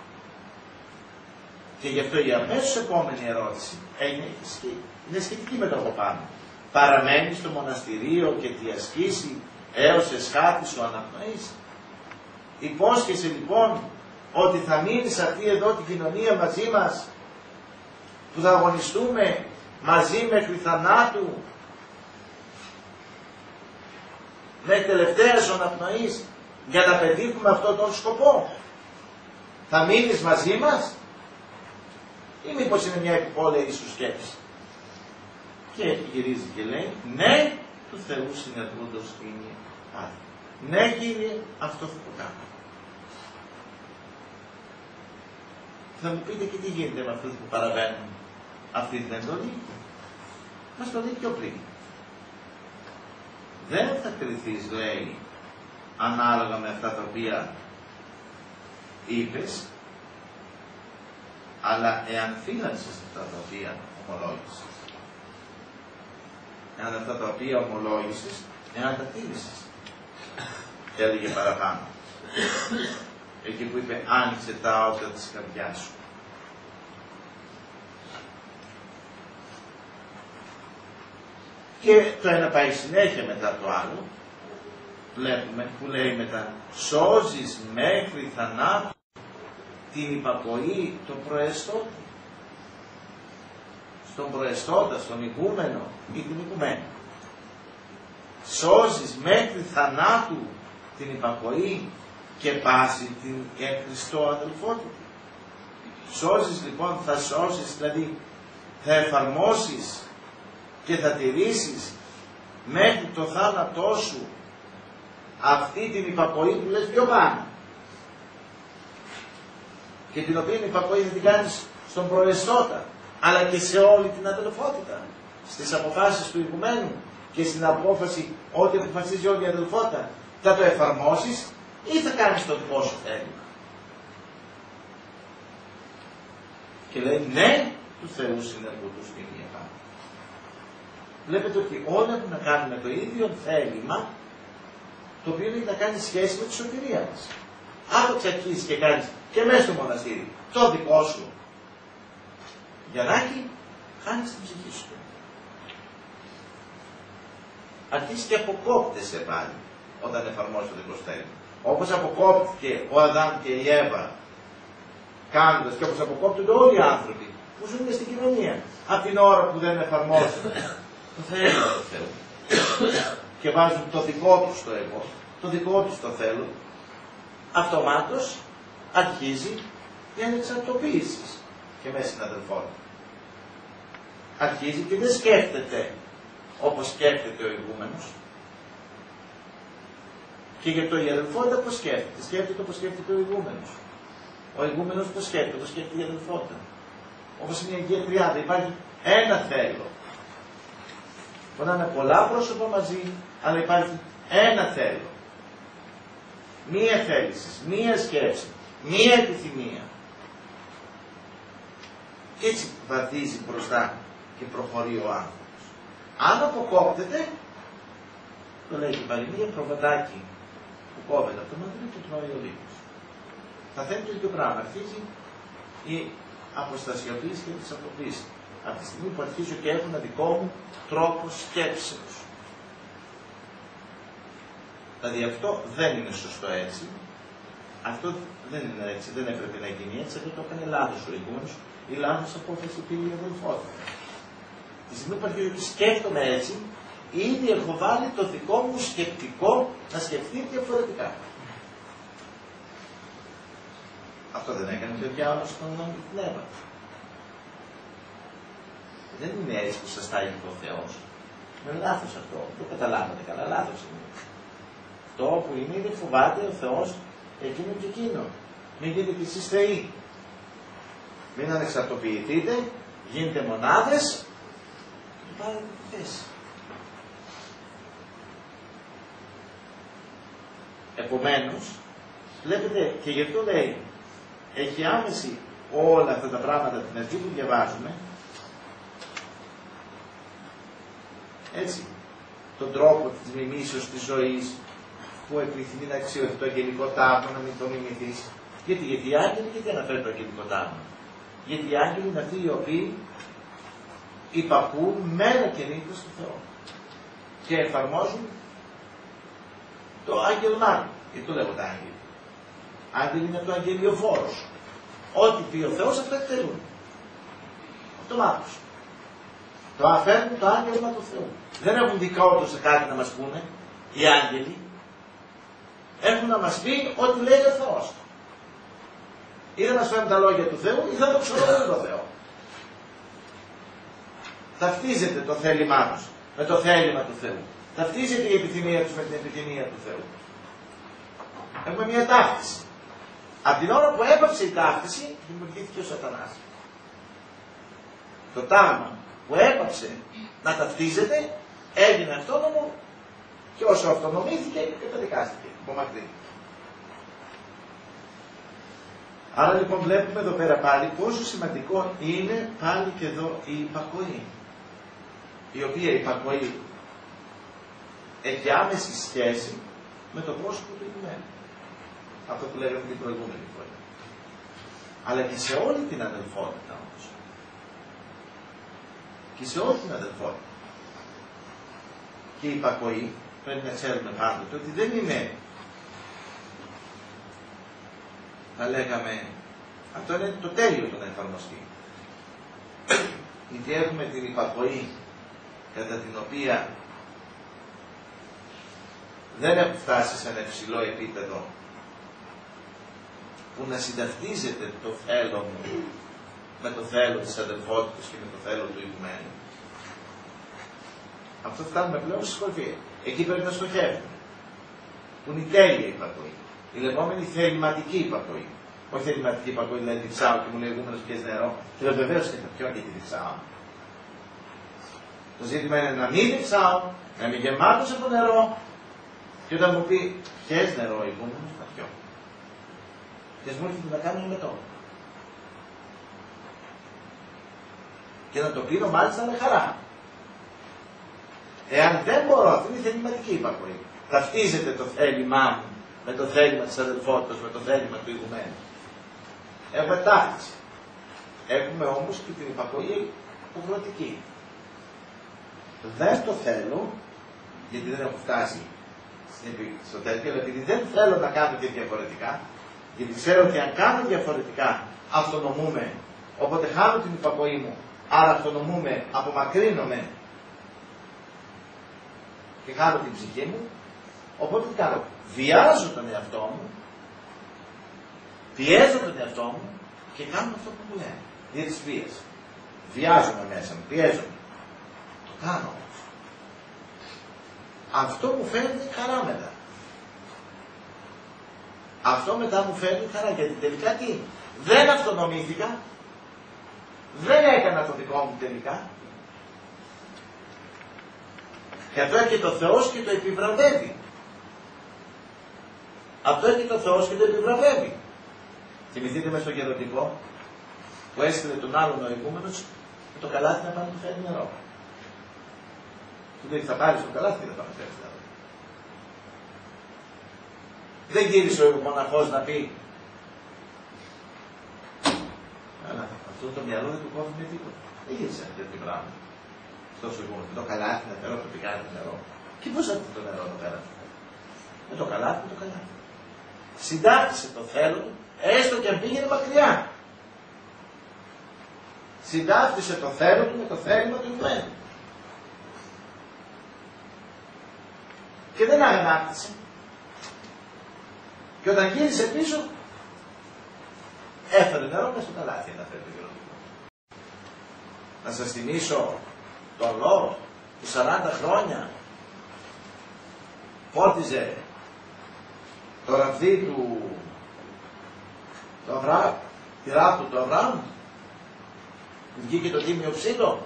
Και γι' αυτό η αμέσως επόμενη ερώτηση είναι σχετική με το από πάνω. Παραμένει στο μοναστηρίο και τι ασκήσει έως εσχάτη σου αναπνοήσει. Υπόσχεσαι λοιπόν ότι θα μείνει σε αυτή εδώ την κοινωνία μαζί μας, που θα αγωνιστούμε μαζί μέχρι θανάτου, μέχρι τελευταίας αναπνοής, για να πετύχουμε αυτόν τον σκοπό. Θα μείνεις μαζί μας, ή μήπως είναι μια επιπόλαιη σου σκέψη? Και γυρίζει και λέει, ναι, του Θεού συνεργούντος είναι πάλι. Ναι, Κύριε, αυτό θα το κάνω. Θα μου πείτε, και τι γίνεται με αυτούς που παραβαίνουν αυτή την εντολή? Μας το λέει πιο πριν. Δεν θα κριθείς, λέει, ανάλογα με αυτά τα οποία είπες, αλλά εάν φύλαξες αυτά τα οποία ομολόγησες. Εάν αυτά τα οποία ομολόγησες, εάν τα τήρησες. Έλεγε παραπάνω. Εκεί που είπε, άνοιξε τα όρτα της καρδιάς σου. Και το ένα πάει συνέχεια μετά το άλλο. Βλέπουμε που λέει μετά, σώζεις μέχρι θανάτου την υπακοή των προεστώτη. Στον προεστώτα, στον ηγούμενο ή την ηγουμένη. Σώζεις μέχρι θανάτου την υπακοή και πάση την εν Χριστώ αδελφότητα. Σώζεις λοιπόν, θα σώσεις, δηλαδή θα εφαρμόσεις και θα τηρήσεις μέχρι το θάνατό σου αυτή την υπακοή που λες πιο πάνω. Και την οποία υπακοή θα την κάνεις στον προεστώτα, αλλά και σε όλη την αδελφότητα. Στις αποφάσεις του ηγουμένου και στην απόφαση ό,τι αποφασίζει όλη η αδελφότητα. Θα το εφαρμόσεις ή θα κάνεις το δικό σου θέλημα. Και λέει ναι του Θεού συνεργού στην μία πάνω. Βλέπετε ότι όλα έχουν να κάνουν με το ίδιο θέλημα, το οποίο έχει να κάνει σχέση με τη σωτηρία μας. Αν το αρχίσεις και κάνεις και μέσα στο μοναστήρι το δικό σου γιαννάκι, χάνεις την ψυχή σου. Αρχίσεις και αποκόπτεσαι πάλι όταν εφαρμόσεις το δικό σου θέλημα. Όπως αποκόπτηκε ο Αδάμ και η Εύα κάνοντας, και όπως αποκόπτονται όλοι οι άνθρωποι που ζουν στην κοινωνία από την ώρα που δεν εφαρμόζουν το θέλημα του Θεού και βάζουν το δικό τους το εγώ, το δικό τους το θέλω, αυτομάτως αρχίζει η ανεξαρτοποίηση και μέσα στην αδελφότητα. Αρχίζει και δεν σκέφτεται όπως σκέφτεται ο ηγούμενος. Και γι' αυτό η αδελφότητα πώς σκέφτεται. Σκέφτεται όπως σκέφτεται ο ηγούμενος. Ο ηγούμενος πώς σκέφτεται, όπως σκέφτεται η αδελφότητα. Όπως είναι η Αγία Τριάδα, υπάρχει ένα θέλω. Μπορεί να είναι πολλά πρόσωπα μαζί, αλλά υπάρχει ένα θέλω. Μία θέληση, μία σκέψη, μία επιθυμία. Και έτσι βαδίζει μπροστά και προχωρεί ο άνθρωπος. Αν αποκόπτεται, το λέει και πάλι, μία προβατάκι που κόβεται από το μαντρί και τρώει ο λύκος. Θα θέλει το ίδιο πράγμα. Αρχίζει η αποστασιοποίηση και της αποποίησης. Από τη στιγμή που αρχίζω και έχω ένα δικό μου τρόπο σκέψεως. Δηλαδή αυτό δεν είναι σωστό έτσι. Αυτό δεν είναι έτσι, δεν έπρεπε να γίνει έτσι. Αυτό το έκανε λάθος ο ηγούμενος ή λάθος απόφαση πήρε η αδελφότητα. Τη στιγμή που αρχίζω και σκέφτομαι έτσι, ήδη έχω βάλει το δικό μου σκεπτικό να σκεφτεί διαφορετικά. Αυτό δεν έκανε και ο διάολος στον νόμο και την Εύα. Δεν είναι έτσι που σας τα είπε ο Θεός. Είναι λάθος αυτό. Δεν καταλάβατε καλά, λάθος είναι. Αυτό που είναι, είναι φοβάται ο Θεός εκείνο και εκείνο. Μην γίνετε κι εσείς θεοί. Μην ανεξαρτοποιηθείτε, γίνετε μονάδες και πάρετε τη θέση. Επομένως, βλέπετε και γι' αυτό λέει, έχει άμεση όλα αυτά τα πράγματα την αρχή που διαβάζουμε, έτσι, τον τρόπο της μιμήσεως της ζωής, που επιθυμεί να αξιωθεί το αγγελικό τάγμα, να μην το μιμηθείς. Γιατί, γιατί οι άγγελοι, γιατί αναφέρει το αγγελικό τάγμα. Γιατί οι άγγελοι είναι αυτοί οι οποίοι υπακούν μέρα και νύχτα στο Θεό. Και εφαρμόζουν το άγγελμά του. Γιατί το λέγονται άγγελοι. Άγγελοι είναι το αγγελιοφόρος. Ό,τι πει ο Θεός αυτό εκτελούν. Αυτομάτως. Το αφαίρνουν το άγγελμα του Θεού. Δεν έχουν δικό τους σε κάτι να μας πούνε οι άγγελοι. Έχουν να μας πει ό,τι λέει ο Θεός. Ή θα μας φέρουν τα λόγια του Θεού ή θα το ξορρώνουν το Θεό. Ταυτίζεται το θέλημά τους με το θέλημα του Θεού. Ταυτίζεται η επιθυμία τους με την επιθυμία του Θεού. Έχουμε μια ταύτιση. Από την ώρα που έπαψε η ταύτιση, δημιουργήθηκε ο Σατανάς. Το τάγμα που έπαψε να ταυτίζεται, έγινε αυτόνομο και όσο αυτονομήθηκε, καταδικάστηκε. Απομακρύνθηκε. Άρα λοιπόν βλέπουμε εδώ πέρα πάλι πόσο σημαντικό είναι πάλι και εδώ η υπακοή. Η οποία υπακοή έχει άμεση σχέση με το πρόσωπο του ηγουμένου. Αυτό που λέγαμε την προηγούμενη φορά. Αλλά και σε όλη την αδελφότητα όμως. Και σε όλη την αδελφότητα. και η υπακοή, πρέπει να ξέρουμε πάντοτε ότι δεν είναι, θα λέγαμε, αυτό είναι το τέλειο το να εφαρμοστεί. Γιατί έχουμε την υπακοή κατά την οποία δεν έχουν φτάσει σε ένα υψηλό επίπεδο που να συνταυτίζεται το θέλω μου με το θέλω της αδελφότητας και με το θέλω του ηγουμένου. Αυτό φτάνουμε πλέον στη σκορπία. Εκεί πρέπει να στοχεύουμε. Που είναι η τέλεια υπακοή. Η λεγόμενη θεληματική υπακοή. Όχι θεληματική υπακοή, δηλαδή διψάω και μου λέει ηγούμενος πιες νερό. Και λέω βεβαίως και θα πιω και τη διψάω. Το ζήτημα είναι να μην διψάω, να είμαι γεμάτος από νερό. Και όταν μου πει πιες νερό ηγούμενος, θα πιω. Και μου έρχεται να κάνω με το. Και να το πίνω μάλιστα με χαρά. Εάν δεν μπορώ, αυτή είναι η θεληματική υπακοή. Ταυτίζεται το θέλημά μου με το θέλημα της αδελφότητας, με το θέλημα του ηγουμένου. Έχουμε ταύτιση. Έχουμε όμως και την υπακοή υποχρεωτική. Δεν το θέλω, γιατί δεν έχω φτάσει στο τέλειο, αλλά επειδή δεν θέλω να κάνω και διαφορετικά, γιατί ξέρω ότι αν κάνω διαφορετικά αυτονομούμε, οπότε χάνω την υπακοή μου, άρα αυτονομούμε, απομακρύνομαι και χάνω την ψυχή μου, οπότε τι κάνω, βιάζω τον εαυτό μου, πιέζω τον εαυτό μου και κάνω αυτό που μου λένε, δια της βίας. Βιάζομαι μέσα μου, πιέζομαι. Το κάνω όμως. Αυτό μου φέρνει χαρά μετά. Αυτό μετά μου φέρνει χαρά, γιατί τελικά τι, δεν αυτονομήθηκα, δεν έκανα το δικό μου τελικά. Και αυτό έρχεται ο Θεός και το επιβραβεύει. Αυτό έρχεται ο Θεός και το επιβραβεύει. Θυμηθείτε με στο γεροντικό που έστειλε τον άλλον ο ηγούμενος με το καλάθι να πάει να του φέρει νερό. Του λέει θα πάρεις το καλάθι και θα πάει να φέρει νερό. Δεν γύρισε ο μοναχός να πει αλλά αυτό το μυαλό δεν του κόβει με τίποτα. Δεν γύρισε ένα τέτοιο πράγμα. Αυτός ο ηγούμενος, με το καλάθι να φέρω το πικάρι το νερό. Και πώς έρθει το νερό εδώ πέρα. Με το καλάθι, με το καλάθι. Συντάχτησε το θέλω του, έστω και αν πήγαινε μακριά. Συντάχτησε το θέλω του με το θέλημα του ηγουμένου. Και δεν αγανάκτησε. Και όταν γύρισε πίσω, έφερε νερό μέσα στο καλάθι να φέρει το γεροντικό. Να σας θυμίσω τον Λόρ που σαράντα χρόνια φώτιζε το ραβδί του το Αβραάμ, τη ράπτου του Αβραάμ, που βγήκε το τίμιο ψήλο.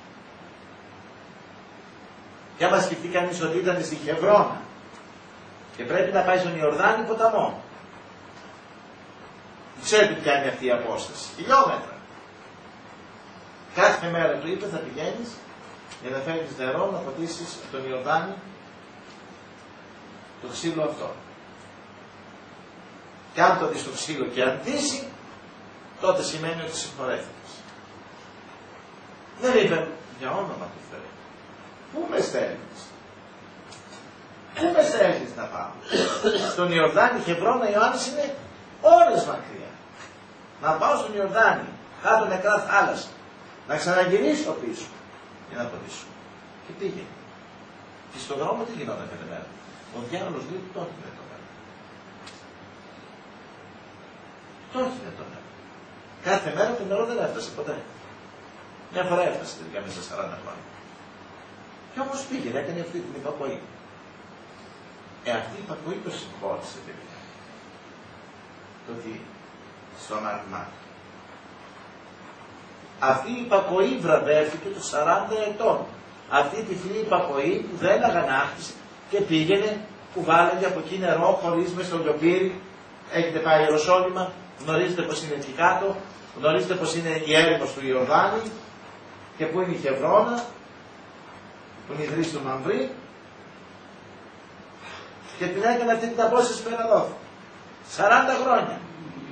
Και άμα σκεφτεί κανείς ότι ήταν στη Χευρώνα και πρέπει να πάει στον Ιορδάνη ποταμό. Ξέρετε ποια είναι αυτή η απόσταση. Χιλιόμετρα. Κάθε μέρα του είπε θα πηγαίνεις για να φέρεις νερό, να ποτίσεις τον Ιορδάνη το ξύλο αυτό. Και αν το δεις το ξύλο και αντίσει, τότε σημαίνει ότι συγχωρέθηκες. Δεν είπε για όνομα του Θεού. Πού με στέλνεις. Πού με στέλνεις να πάω. Στον Ιορδάνη Χεβρώνα Ιωάννης είναι ώρες μακριά. Να πάω στον Ιορδάνη, κάτω νεκρά θάλασσα. Να ξαναγυρίσω πίσω για να ποτίσω. Και πήγαινε. Και στον δρόμο τι γινόταν κάθε μέρα. Ο διάβολος λέει το όχι το νερό. Το όχι το νερό. Κάθε μέρα το νερό δεν έφτασε ποτέ. Μια φορά έφτασε τελικά μέσα στα σαράντα χρόνια. Και όμως πήγαινε, έκανε αυτή την υπακοή. Ε, αυτή η υπακοή το συγχώρησε τελικά. Το ότι στο αμάρτημά του. Αυτή η υπακοή βραβεύτηκε το σαράντα ετών. Αυτή η τυφλή υπακοή που δεν αγανάκτησε και πήγαινε, κουβάλαγε από εκεί νερό χωρίς μες στο λιοπύρι. Έχετε πάει Ιεροσόλυμα, γνωρίζετε πως είναι εκεί κάτω, γνωρίζετε πως είναι η έρημος του Ιορδάνη και που είναι η Χευρώνα, που είναι η Δρύση του Μαμβρή, και την έκανε αυτή την απόσταση που δόθηκε. σαράντα χρόνια.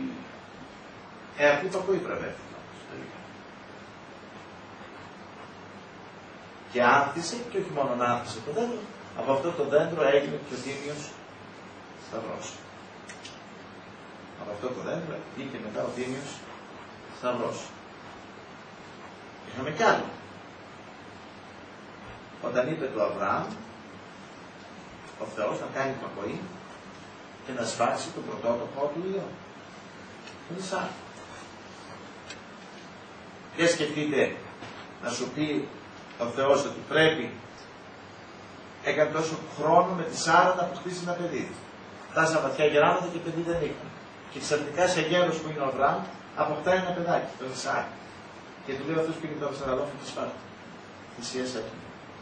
Ε, αυτή η υπακοή βραβεύτηκε όμως τελικά. Και άνθησε, και όχι μόνο να άνθησε το δέντρο, από αυτό το δέντρο έγινε και ο Τίμιος Σταυρός. Από αυτό το δέντρο βγήκε μετά ο Τίμιος Σταυρός. Είχαμε κι άλλο. Όταν είπε του Αβραάμ, ο Θεός να κάνει υπακοή και να σφάξει τον πρωτότοκο του ιό. Τον Ισάκ. Και σκεφτείτε να σου πει ο Θεός ότι πρέπει, έκανε τόσο χρόνο με τη Σάρα να αποκτήσει ένα παιδί. Φτάσαν βαθιά γεράματα και παιδί δεν είχαν. Και ξαφνικά σε γέρος που είναι ο Αβραάμ αποκτάει ένα παιδάκι, τον Ισάκ. Και του λέει αυτός πήγε το Αυσαραλόφι και σπάρτα. Θυσίασε του.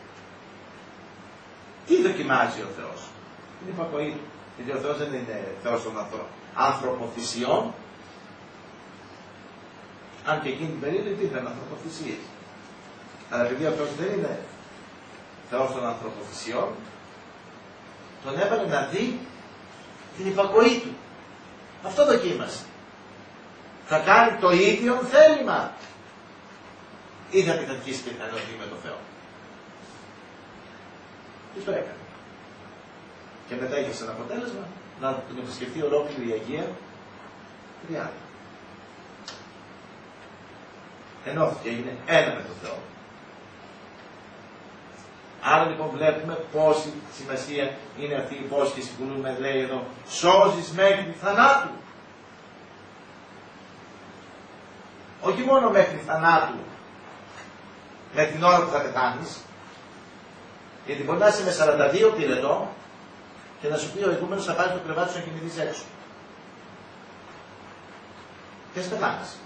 Τι δοκιμάζει ο Θεός? Την υπακοή του. Γιατί ο Θεός δεν είναι Θεός των ανθρωποθυσιών. Αν και εκείνη την περίοδο υπήρχαν ανθρωποθυσίες. Αλλά επειδή ο Θεός δεν είναι Θεός των ανθρωποθυσιών, τον έβαλε να δει την υπακοή του. Αυτό δοκίμασε. Θα κάνει το ίδιο θέλημα ή θα πειθαρχήσει και θα ενωθεί με το Θεό? Τι το έκανε? Και μετά είχε σαν αποτέλεσμα να τον επισκεφτεί ολόκληρη η Αγία Τριάδα. Ενώθηκε, έγινε ένα με τον Θεό. Άρα λοιπόν βλέπουμε πόση σημασία είναι αυτή η υπόσχεση που λέμε, λέει εδώ, σώζεις μέχρι θανάτου. Όχι μόνο μέχρι θανάτου, με την ώρα που θα πεθάνεις, γιατί μπορεί να είσαι με σαράντα δύο πυρετό και να σου πει ο ηγούμενος θα πάρει το κρεβάτι σου να κοιμηθείς έξω. Και ας πεθάνεις.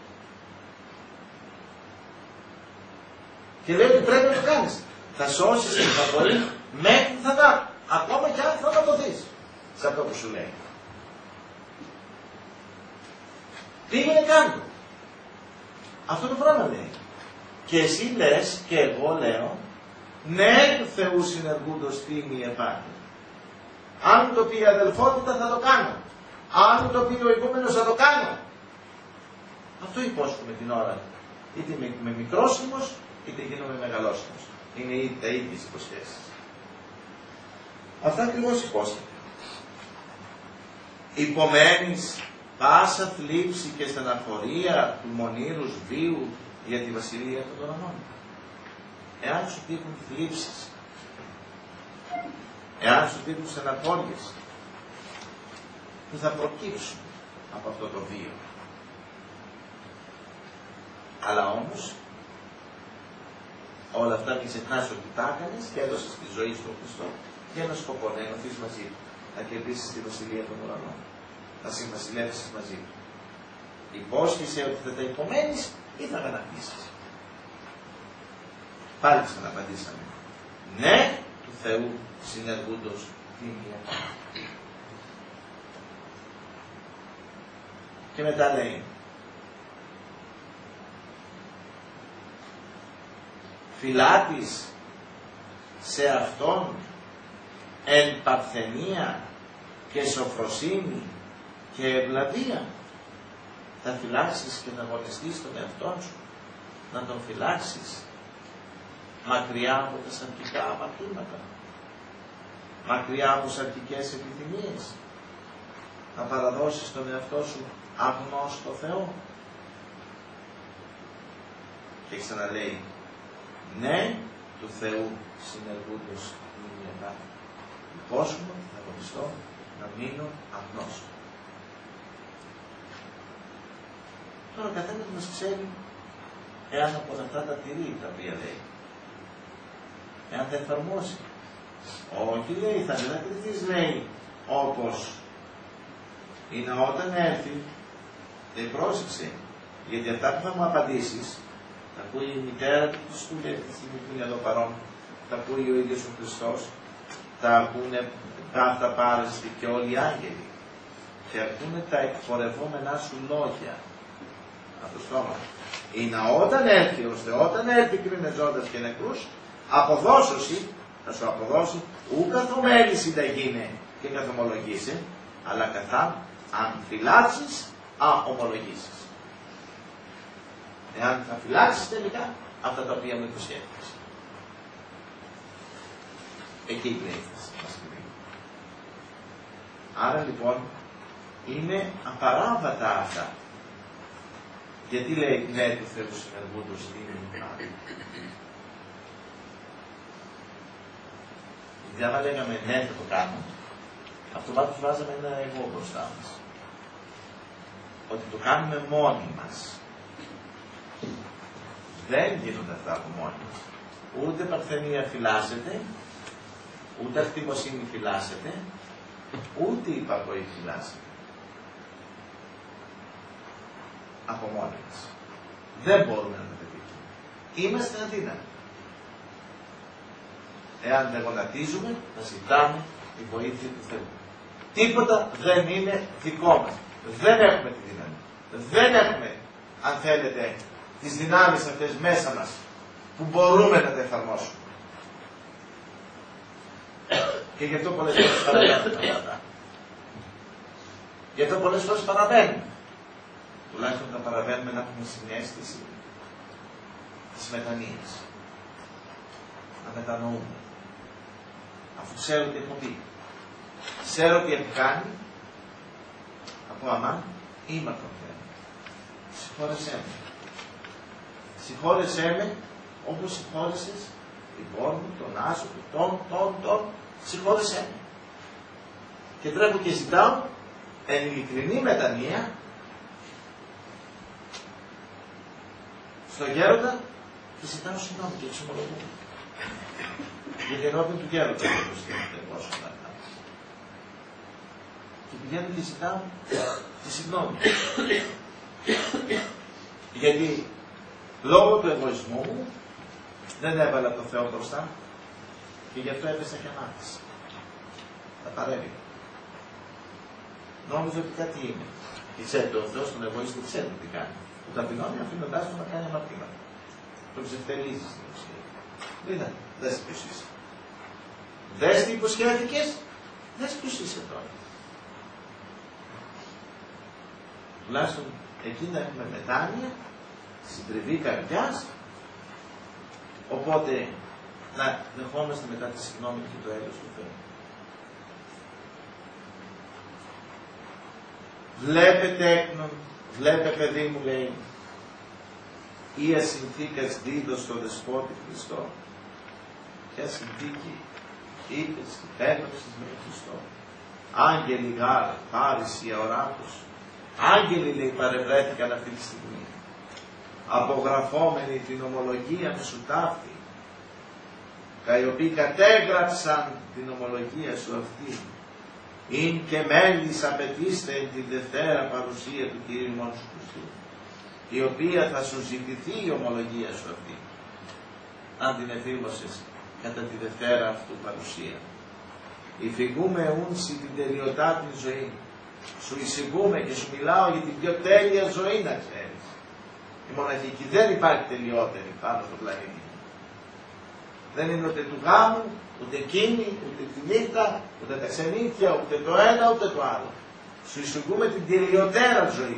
Και λέει ότι πρέπει να το κάνεις. Θα σώσεις την υπακοή μέχρι θανάτου. Ακόμα και αν θα το δεις. Σε αυτό που σου λέει. Πήγαινε κάτω. Αυτό το πράγμα λέει. Και εσύ λες και εγώ λέω, ναι του Θεού συνεργούντος τίμη επάγγελ. Αν το πει η αδελφότητα θα το κάνω. Αν το πει ο ηγούμενος θα το κάνω. Αυτό υπόσχομαι την ώρα. Είτε είμαι με μικρόσιμος, είτε γίνομαι μεγαλόσιμος. Είναι ήδη τα ίδιες υποσχέσεις. Αυτά ακριβώς υπόσχεται. Υπομένεις πάσα θλίψη και στεναχωρία του μονήρους βίου για τη βασιλεία των ουρανών. Εάν σου τύχουν θλίψεις, εάν σου τύχουν στεναχώριες, που θα προκύψουν από αυτό το βίο. Αλλά όμως, όλα αυτά μην ξεχνάς ότι τα έκανες και έδωσες τη ζωή στον Χριστό για ένα σκοπό, να ενωθείς μαζί του, να κερδίσεις τη βασιλεία των ουρανών, να συμβασιλεύσεις μαζί του. Υπόσχεσαι ότι θα τα υπομένεις ή θα κατακτήσεις. Πάλι ξαναπαντήσαμε. Ναι, του Θεού συνεργούντος τίμια. Και μετά λέει, φυλάτης σε αυτόν εν παρθενία και σοφροσύνη και ευλαβία. Θα φυλάξεις και να αγωνιστείς τον εαυτόν σου, να τον φυλάξεις μακριά από τα σαρκικά αμαρτήματα, μακριά από σαρκικές επιθυμίες, να παραδώσεις τον εαυτό σου αγνός στο Θεό. Και ξαναλέει, ναι του Θεού συνεργούντος είναι μετά. Υπόσχομαι ότι θα αγωνιστώ να μείνω αγνός. Τώρα ο καθένας μας ξέρει εάν από αυτά τα τηρεί τα οποία λέει. Εάν τα εφαρμόσει. Όχι λέει, θα μετακριθείς λέει, όπως είναι όταν έρθει, δεν πρόσεξε. Γιατί αυτά που θα μου απαντήσεις, τα ακούει η μητέρα του Χριστού, λέει αυτή τη στιγμή που είναι εδώ παρόν, τα ακούει ο ίδιος ο Χριστός, τα ακούνε πάντα πάρεστη και όλοι οι άγγελοι. Και ακούνε τα εκπορευόμενά σου λόγια. Αυτό στόμα. Είναι όταν έρθει, ώστε όταν έρθει κρίνε ζώντας και νεκρούς, αποδώσωση, θα σου αποδώσει, ου καθομέλη συνταγήνε και καθομολογήσει, αλλά καθά αν φυλάξεις, α ομολογήσεις. Εάν θα φυλάξεις τελικά αυτά τα οποία μου υποσχέθηκες. Εκεί είναι η ύφεση μας. Άρα λοιπόν είναι απαράβατα αυτά. Γιατί λέει ναι του Θεού συνεργούντος είναι πάλι. Γιατί άμα λέγαμε ναι θα το κάνω, αυτομάτως βάζαμε ένα εγώ μπροστά μας. Ότι το κάνουμε μόνοι μας. Δεν γίνονται αυτά από μόνοι μας. Ούτε παρθενία φυλάσσεται, ούτε ακτιμοσύνη φυλάσσεται, ούτε η υπακοή φυλάσσεται. Από μόνοι μας. Δεν μπορούμε να το πετύχουμε. Είμαστε αδύναμοι. Εάν δεν γονατίζουμε, να ζητάμε τη βοήθεια του Θεού. Τίποτα δεν είναι δικό μας. Δεν έχουμε τη δύναμη. Δεν έχουμε, αν θέλετε, τις δυνάμεις αυτές μέσα μας που μπορούμε να τα εφαρμόσουμε. Και γι' αυτό πολλές φορές παραβαίνουμε αυτά. Γι' αυτό πολλές φορές παραβαίνουμε. Τουλάχιστον να παραβαίνουμε να έχουμε συναίσθηση της μετανοίας. Να μετανοούμε. Αφού ξέρω τι έχω πει. Ξέρω τι έχω κάνει. Από αμάν είμαι από τον Θεό. Συγχώρεσέ με. Συγχώρεσέ με όπως συγχώρεσες την πόρνη, τον άσο, τον, τον, τον. Συγχώρεσέ με. Και τρέχω και ζητάω εν ειλικρινή μετανία στο γέροντα και ζητάω συγγνώμη και εξομολογώ. Γιατί ενώπιν του γέροντα δεν προστίθεται εγώ σου να κάνεις. Και πηγαίνω και ζητάω τη συγγνώμη. Γιατί λόγω του εγωισμού μου δεν έβαλα το Θεό μπροστά και γι' αυτό έπεσα και ανάπτυσα. Τα παρέβηκα. Νόμιζα ότι κάτι είναι. Και ξέρετε, ο Θεός τον εγωίστη ξέρετε τι κάνει. Του ταπεινώνει αφήνοντάς του να κάνει αμαρτία. Τον ξεφτελίζει στην ουσία. Είδα, δες ποιος είσαι. Δες τι υποσχέθηκες, δες ποιος είσαι τώρα. Τουλάχιστον εκεί να έχουμε μετάνοια, συντριβή καρδιάς, οπότε να δεχόμαστε μετά τη συγγνώμη και το έλεος του Θεού. Βλέπε τέκνον, βλέπε παιδί μου λέει, ή ασυνθήκας δίδω στο Δεσπότη Χριστό. Ποια συνθήκη είπες και πένωξες με τον Χριστό. Άγγελοι γάρ, χάρισι αοράτος. Άγγελοι λέει παρευρέθηκαν αυτή τη στιγμή. Απογραφόμενοι την ομολογία με σου ταύτη. οι οποίοι κατέγραψαν την ομολογία σου αυτή. Είναι και μέλης απαιτήστε τη Δευτέρα παρουσία του Κυρίου μόνου σου Χριστού, η οποία θα σου ζητηθεί η ομολογία σου αυτή, αν την εφήρμοσες κατά τη Δευτέρα αυτού παρουσία. Υφηγούμε ούνση την τελειωτά την ζωή. Σου εισηγούμε και σου μιλάω για την πιο τέλεια ζωή να ξέρεις. Η μοναχική δεν υπάρχει τελειότερη πάνω στο πλανήτη. Δεν είναι ούτε του γάμου, ούτε εκείνη, ούτε τη νύχτα, ούτε τα ξενύχια, ούτε το ένα, ούτε το άλλο. Σου εισηγούμε την τελειωτέρα ζωή.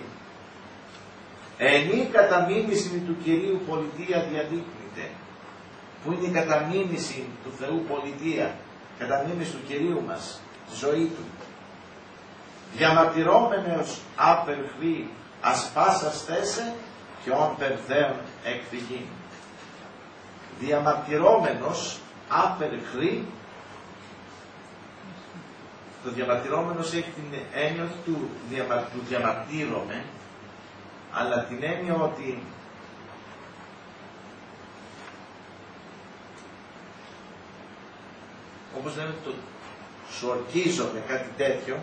Ενή καταμίμηση του Κυρίου πολιτεία διαδείκνυται. Που είναι η καταμίμηση του Θεού πολιτεία, καταμίμηση του Κυρίου μας, τη ζωή Του. Διαμαρτυρόμενος απερχρή ασπάσας θέσε και όν περδέων εκφυγήν. Διαμαρτυρόμενος απερχρή, το διαμαρτυρόμενος έχει την έννοια του, διαμα, του διαμαρτύρομαι, αλλά την έννοια ότι όπως λέμε το σου ορκίζομαι κάτι τέτοιο,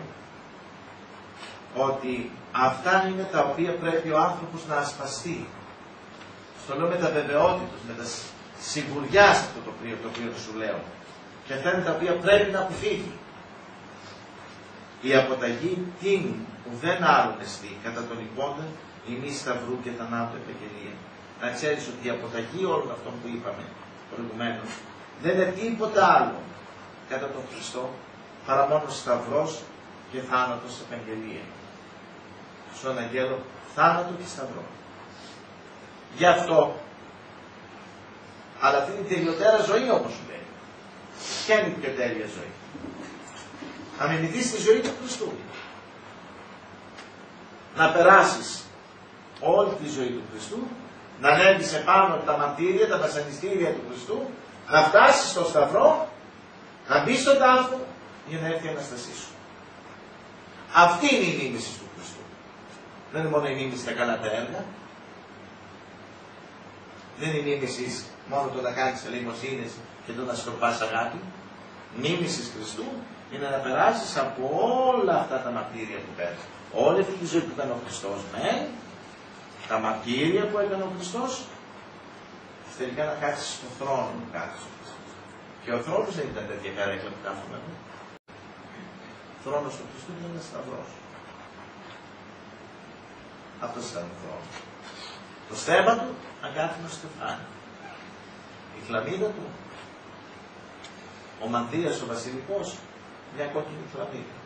ότι αυτά είναι τα οποία πρέπει ο άνθρωπος να ασπαστεί. Στο λέω με τα βεβαιότητος, με τα σιγουριά σε αυτό το οποίο, το οποίο σου λέω. Και αυτά είναι τα οποία πρέπει να αποφύγει. Η αποταγή τίνη που δεν άλλον εστί κατά τον υπόντα ημί σταυρού και θανάτου επαγγελία. Να ξέρεις ότι η αποταγή όλων αυτών που είπαμε προηγουμένως δεν είναι τίποτα άλλο κατά τον Χριστό παρά μόνο σταυρός και θάνατος επαγγελία. Στον Αγγέλο θάνατο και σταυρό. Γι' αυτό, αλλά αυτή είναι η τελειωτέρα ζωή όπως σου λέει. ποια είναι η πιο τέλεια ζωή? Να μιμηθείς τη ζωή του Χριστού. Να περάσεις όλη τη ζωή του Χριστού, να ανέβεις επάνω από τα μαρτύρια, τα βασανιστήρια του Χριστού, να φτάσεις στο σταυρό, να μπεις στον τάφο για να έρθει η Αναστασή σου. Αυτή είναι η μίμηση του Χριστού. Δεν είναι μόνο η μίμηση στα καλά τα έργα. Δεν είναι η μίμηση μόνο το να κάνεις ελεημοσύνες και το να σκορπάς αγάπη. Μίμηση Χριστού είναι να περάσεις από όλα αυτά τα μαρτύρια που πέρασε. Όλη αυτή τη ζωή που έκανε ο Χριστός, με τα μαρτύρια που έκανε ο Χριστός, τελικά να κάτσεις στον θρόνο που κάτσε. Και ο θρόνος δεν ήταν τέτοια καρέκλα που κάθομαι εδώ. Ο θρόνος του Χριστού ήταν ένας σταυρός. Αυτός ήταν ο θρόνος. Το στέμμα του αγκάθινο στεφάνι. Η φλαμίδα του, ο μανδύας ο βασιλικός, μια κόκκινη φλαμίδα.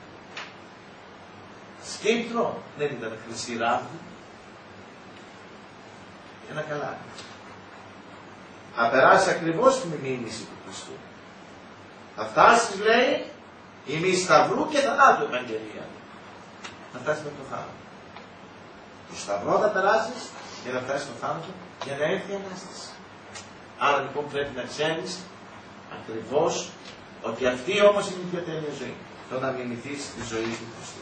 Σκύπτρο δεν ήταν χρυσή ράβδη, ένα καλάκι. Θα περάσει ακριβώς την μίμηση του Χριστού. Θα φτάσεις, λέει, ημί σταυρού και θανάτου επαγγελία. Θα φτάσεις με το θάνατο. Το σταυρό θα περάσεις για να φτάσεις στο θάνατο, για να έρθει η Ανάσταση. Άρα λοιπόν πρέπει να ξέρεις ακριβώς ότι αυτή όμως είναι η πιο τέλεια ζωή. Το να μιμηθείς τη ζωή του Χριστού.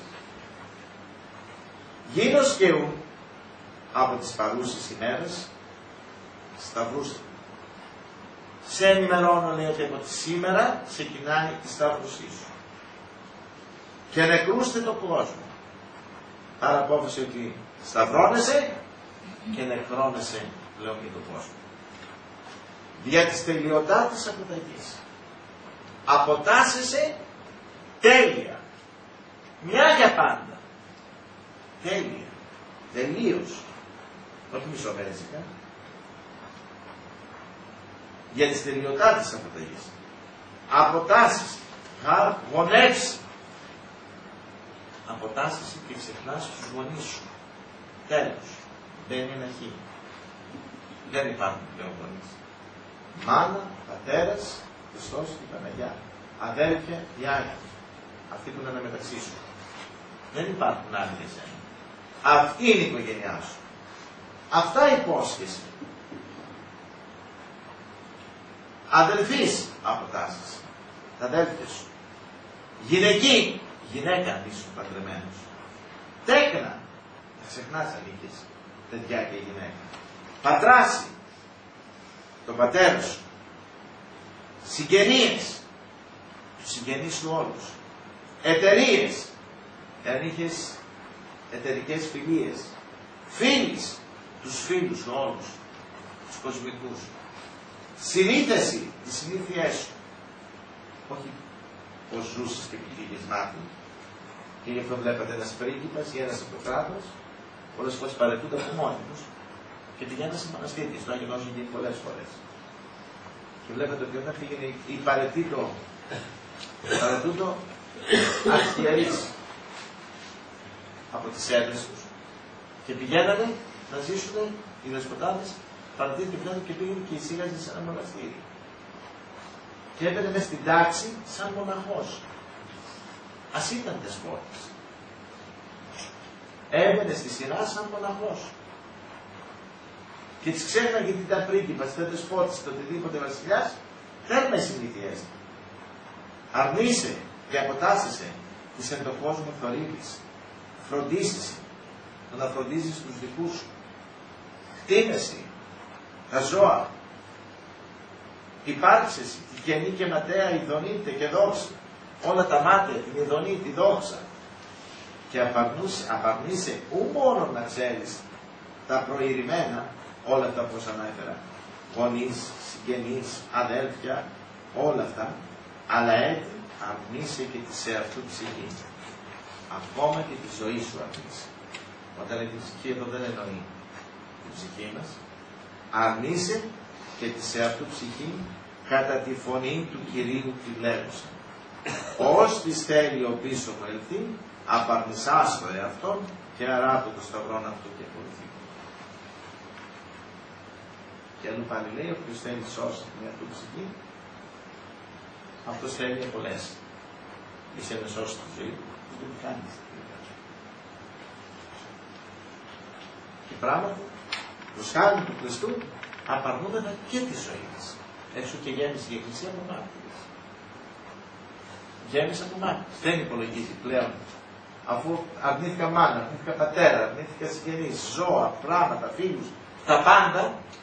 Γίνω σκεού από τις παρούσες ημέρες σταυρούστε. Σε ενημερώνω, λέει, ότι από τη σήμερα ξεκινάει η σταύρωσή σου. Και νεκρούστε το κόσμο. Άρα απόφαση ότι σταυρώνεσαι και νεκρώνεσαι, λέω, και το κόσμο. Δια της τελειοτάτης αποταγής. Αποτάσσεσαι τέλεια. Μια για πάντα. Τέλεια. Τελείως. Όχι μισοβέζικα. Για τις τελειοτάτες αποταγής. Αποτάσσεσαι. Γονεύσει. Αποτάσσεσαι και ξεχνάς τους γονείς σου. Τέλος. Μπαίνει ένα χ. Δεν υπάρχουν πλέον γονείς. Μάνα, πατέρας, Χριστός και Παναγιά. Αδέλφια, οι Άγιοι. Αυτοί που είναι μεταξύ σου. Δεν υπάρχουν άλλοι για σένα. Αυτή είναι η οικογένειά σου. Αυτά υπόσχεση. Αδελφής, αποτάσσεσαι. Τα αδέλφια σου. Γυναική, γυναίκα αν είσαι παντρεμένος. Τέκνα, θα ξεχνάς ανήκεις, παιδιά και γυναίκα. Πατράση, το πατέρα σου. Συγγενείς, τους συγγενείς σου όλους. Εταιρείες, εάν είχες εταιρικές φιλίες. Φίλους, τους φίλους σου όλους, τους κοσμικούς. Συνήθεση, τις συνήθειές σου. Όχι πως ζούσες και πήγες μάτι. Και γι' αυτό βλέπετε ένας πρίγκιπας ή ένας αυτοκράτος, πολλές φορές παρετούνται από μόνοι τους και πηγαίνουν σε μοναστήρι. Στο Άγιο Νόστο γίνει πολλές φορές. Και βλέπετε ότι όταν πήγαινε η παρετήτω, παρετούντο αρχιερείς από τις έδρες τους και πηγαίνανε να ζήσουν οι δεσποτάδες, παρατήρησε και πλέον και πήγαινε και εισήγαζε σε ένα μοναστήρι. Και έμπαινε μέσα στην τάξη σαν μοναχός. Ας ήταν δεσπότης. Έμπαινε στη σειρά σαν μοναχός. Και τις ξέχναγε γιατί ήταν πρίγκιπας, ήταν δεσπότης, το οτιδήποτε βασιλιάς, θέλουμε συνήθειές. Αρνείσαι και αποτάσσεσαι τις εν το κόσμο θορύβεις. Φροντίσεσαι, το να φροντίζεις τους δικούς σου. Χτίμεσαι, τα ζώα. Υπάρξεσαι, τη γενή και ματέα, ειδονείται και δόξα. Όλα τα μάτια, την ειδονή, τη δόξα. Και απαρνείσαι ου μόνο να ξέρεις τα προειρημένα, όλα αυτά που ανέφερα. Γονείς, συγγενείς, αδέλφια, όλα αυτά. Αλλά έτσι αρνείσαι και τη σε αυτού ψυχή. Ακόμα και τη ζωή σου αρνείσαι. Όταν είναι την ψυχή εδώ δεν εννοεί την ψυχή μας. Αρνείσαι και τη σε αυτού ψυχή κατά τη φωνή του Κυρίου τη βλέπουσα. Ως της θέλει ο πίσω μου ελθεί, απαρνησάς το εαυτόν και αράτω το σταυρόν αυτό και ακολουθεί. Και αλλού πάλι λέει, όποιος θέλει σώσει την εαυτού ψυχή, αυτός θέλει πολλές. Είσαι να σώσει τη ζωή, δεν το κάνεις. Και πράγματι, προς χάρη του Χριστού, απαρνούμενα και τη ζωή της. Έξω και γέμισε η Εκκλησία από μάρτυρες. Γέμισε από μάρτυρες. Δεν υπολογίζει πλέον. Αφού αρνήθηκα μάνα, αρνήθηκα πατέρα, αρνήθηκα συγγενείς, ζώα, πράγματα, φίλους, τα πάντα,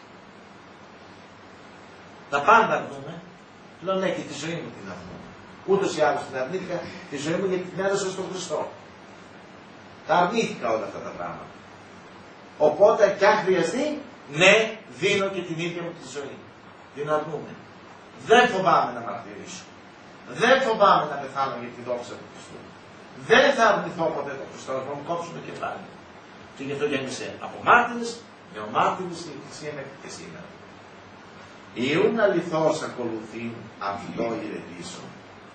τα πάντα αρνούμε. Λέω ναι, και τη ζωή μου την αρνούμε. Ούτως ή άλλως την αρνήθηκα τη ζωή μου γιατί την έδωσα στον Χριστό. Τα αρνήθηκα όλα αυτά τα πράγματα. Οπότε κι αν χρειαστεί, ναι, δίνω και την ίδια μου τη ζωή. Την αρνούμε. Δεν φοβάμαι να μαρτυρήσω. Δεν φοβάμαι να πεθάνω για τη δόξα του Χριστού. Δεν θα αρνηθώ ποτέ τον Χριστό, να μου κόψουν το κεφάλι. Και γι' αυτό γέννησε από μάρτυρες, νεομάρτυρες η Εκκλησία μέχρι και σήμερα. Ιούν αληθώς ακολουθήν αυτό ηρετήσω.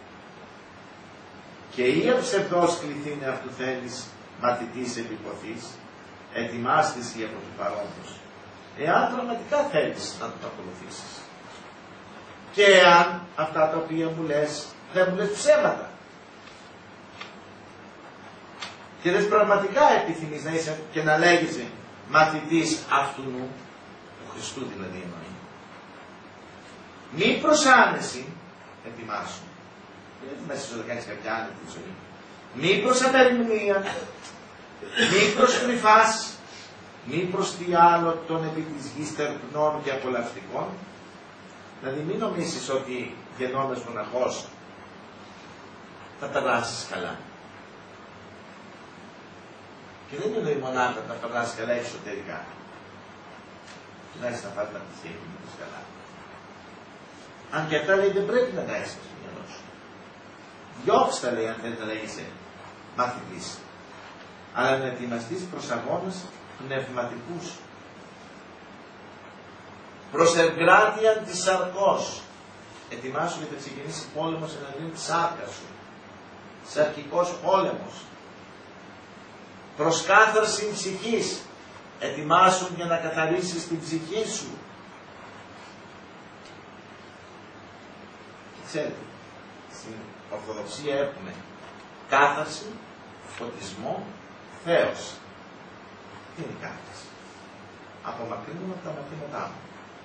Και ή ψευδός κληθήν αυτού θέλεις μαθητής επιποθής, ετοιμάστης ή από του παρόντος. Εάν πραγματικά θέλεις να το ακολουθήσεις. Και εάν αυτά τα οποία μου λες, δεν μου λες ψέματα. Και δεν πραγματικά επιθυμείς να είσαι και να λέγεσαι μαθητής αυτού νου, του Χριστού δηλαδή εννοεί. Μη προσάνεση, ετοιμάσου. Δεν μέσα στο να κάνεις κάποια άλλη τη ζωή. Μη προς αμερμηνία, μη προς κρυφάς, μη προς τι άλλο των επί της γης τερπνών και απολαυστικών. Δηλαδή μην νομίσεις ότι γεννώμες μοναχός θα περάσεις καλά. Και δεν εννοεί μονάχα να περάσεις καλά εξωτερικά. Τουλάχιστον να πάρεις τα πτυχία και καλά. Αν και αυτά λέει δεν πρέπει να τα έχεις στο μυαλό σου. Διώξτε τα λέει αν θέλει να λέγεσαι μαθητής. Αλλά να ετοιμαστείς προς αγώνας πνευματικούς. Προς εγκράτεια της σαρκός. Ετοιμάσου γιατί θα ξεκινήσει πόλεμος εναντίον της σάρκας σου. Σαρκικός πόλεμος. Προς κάθαρση ψυχής. Ετοιμάσου για να καθαρίσεις την ψυχή σου. Και ξέρετε, στην Ορθοδοξία έχουμε κάθαρση, φωτισμό, θέωση. Τι είναι η κάθαρση? Απομακρύνουμε από τα αμαρτήματά μου.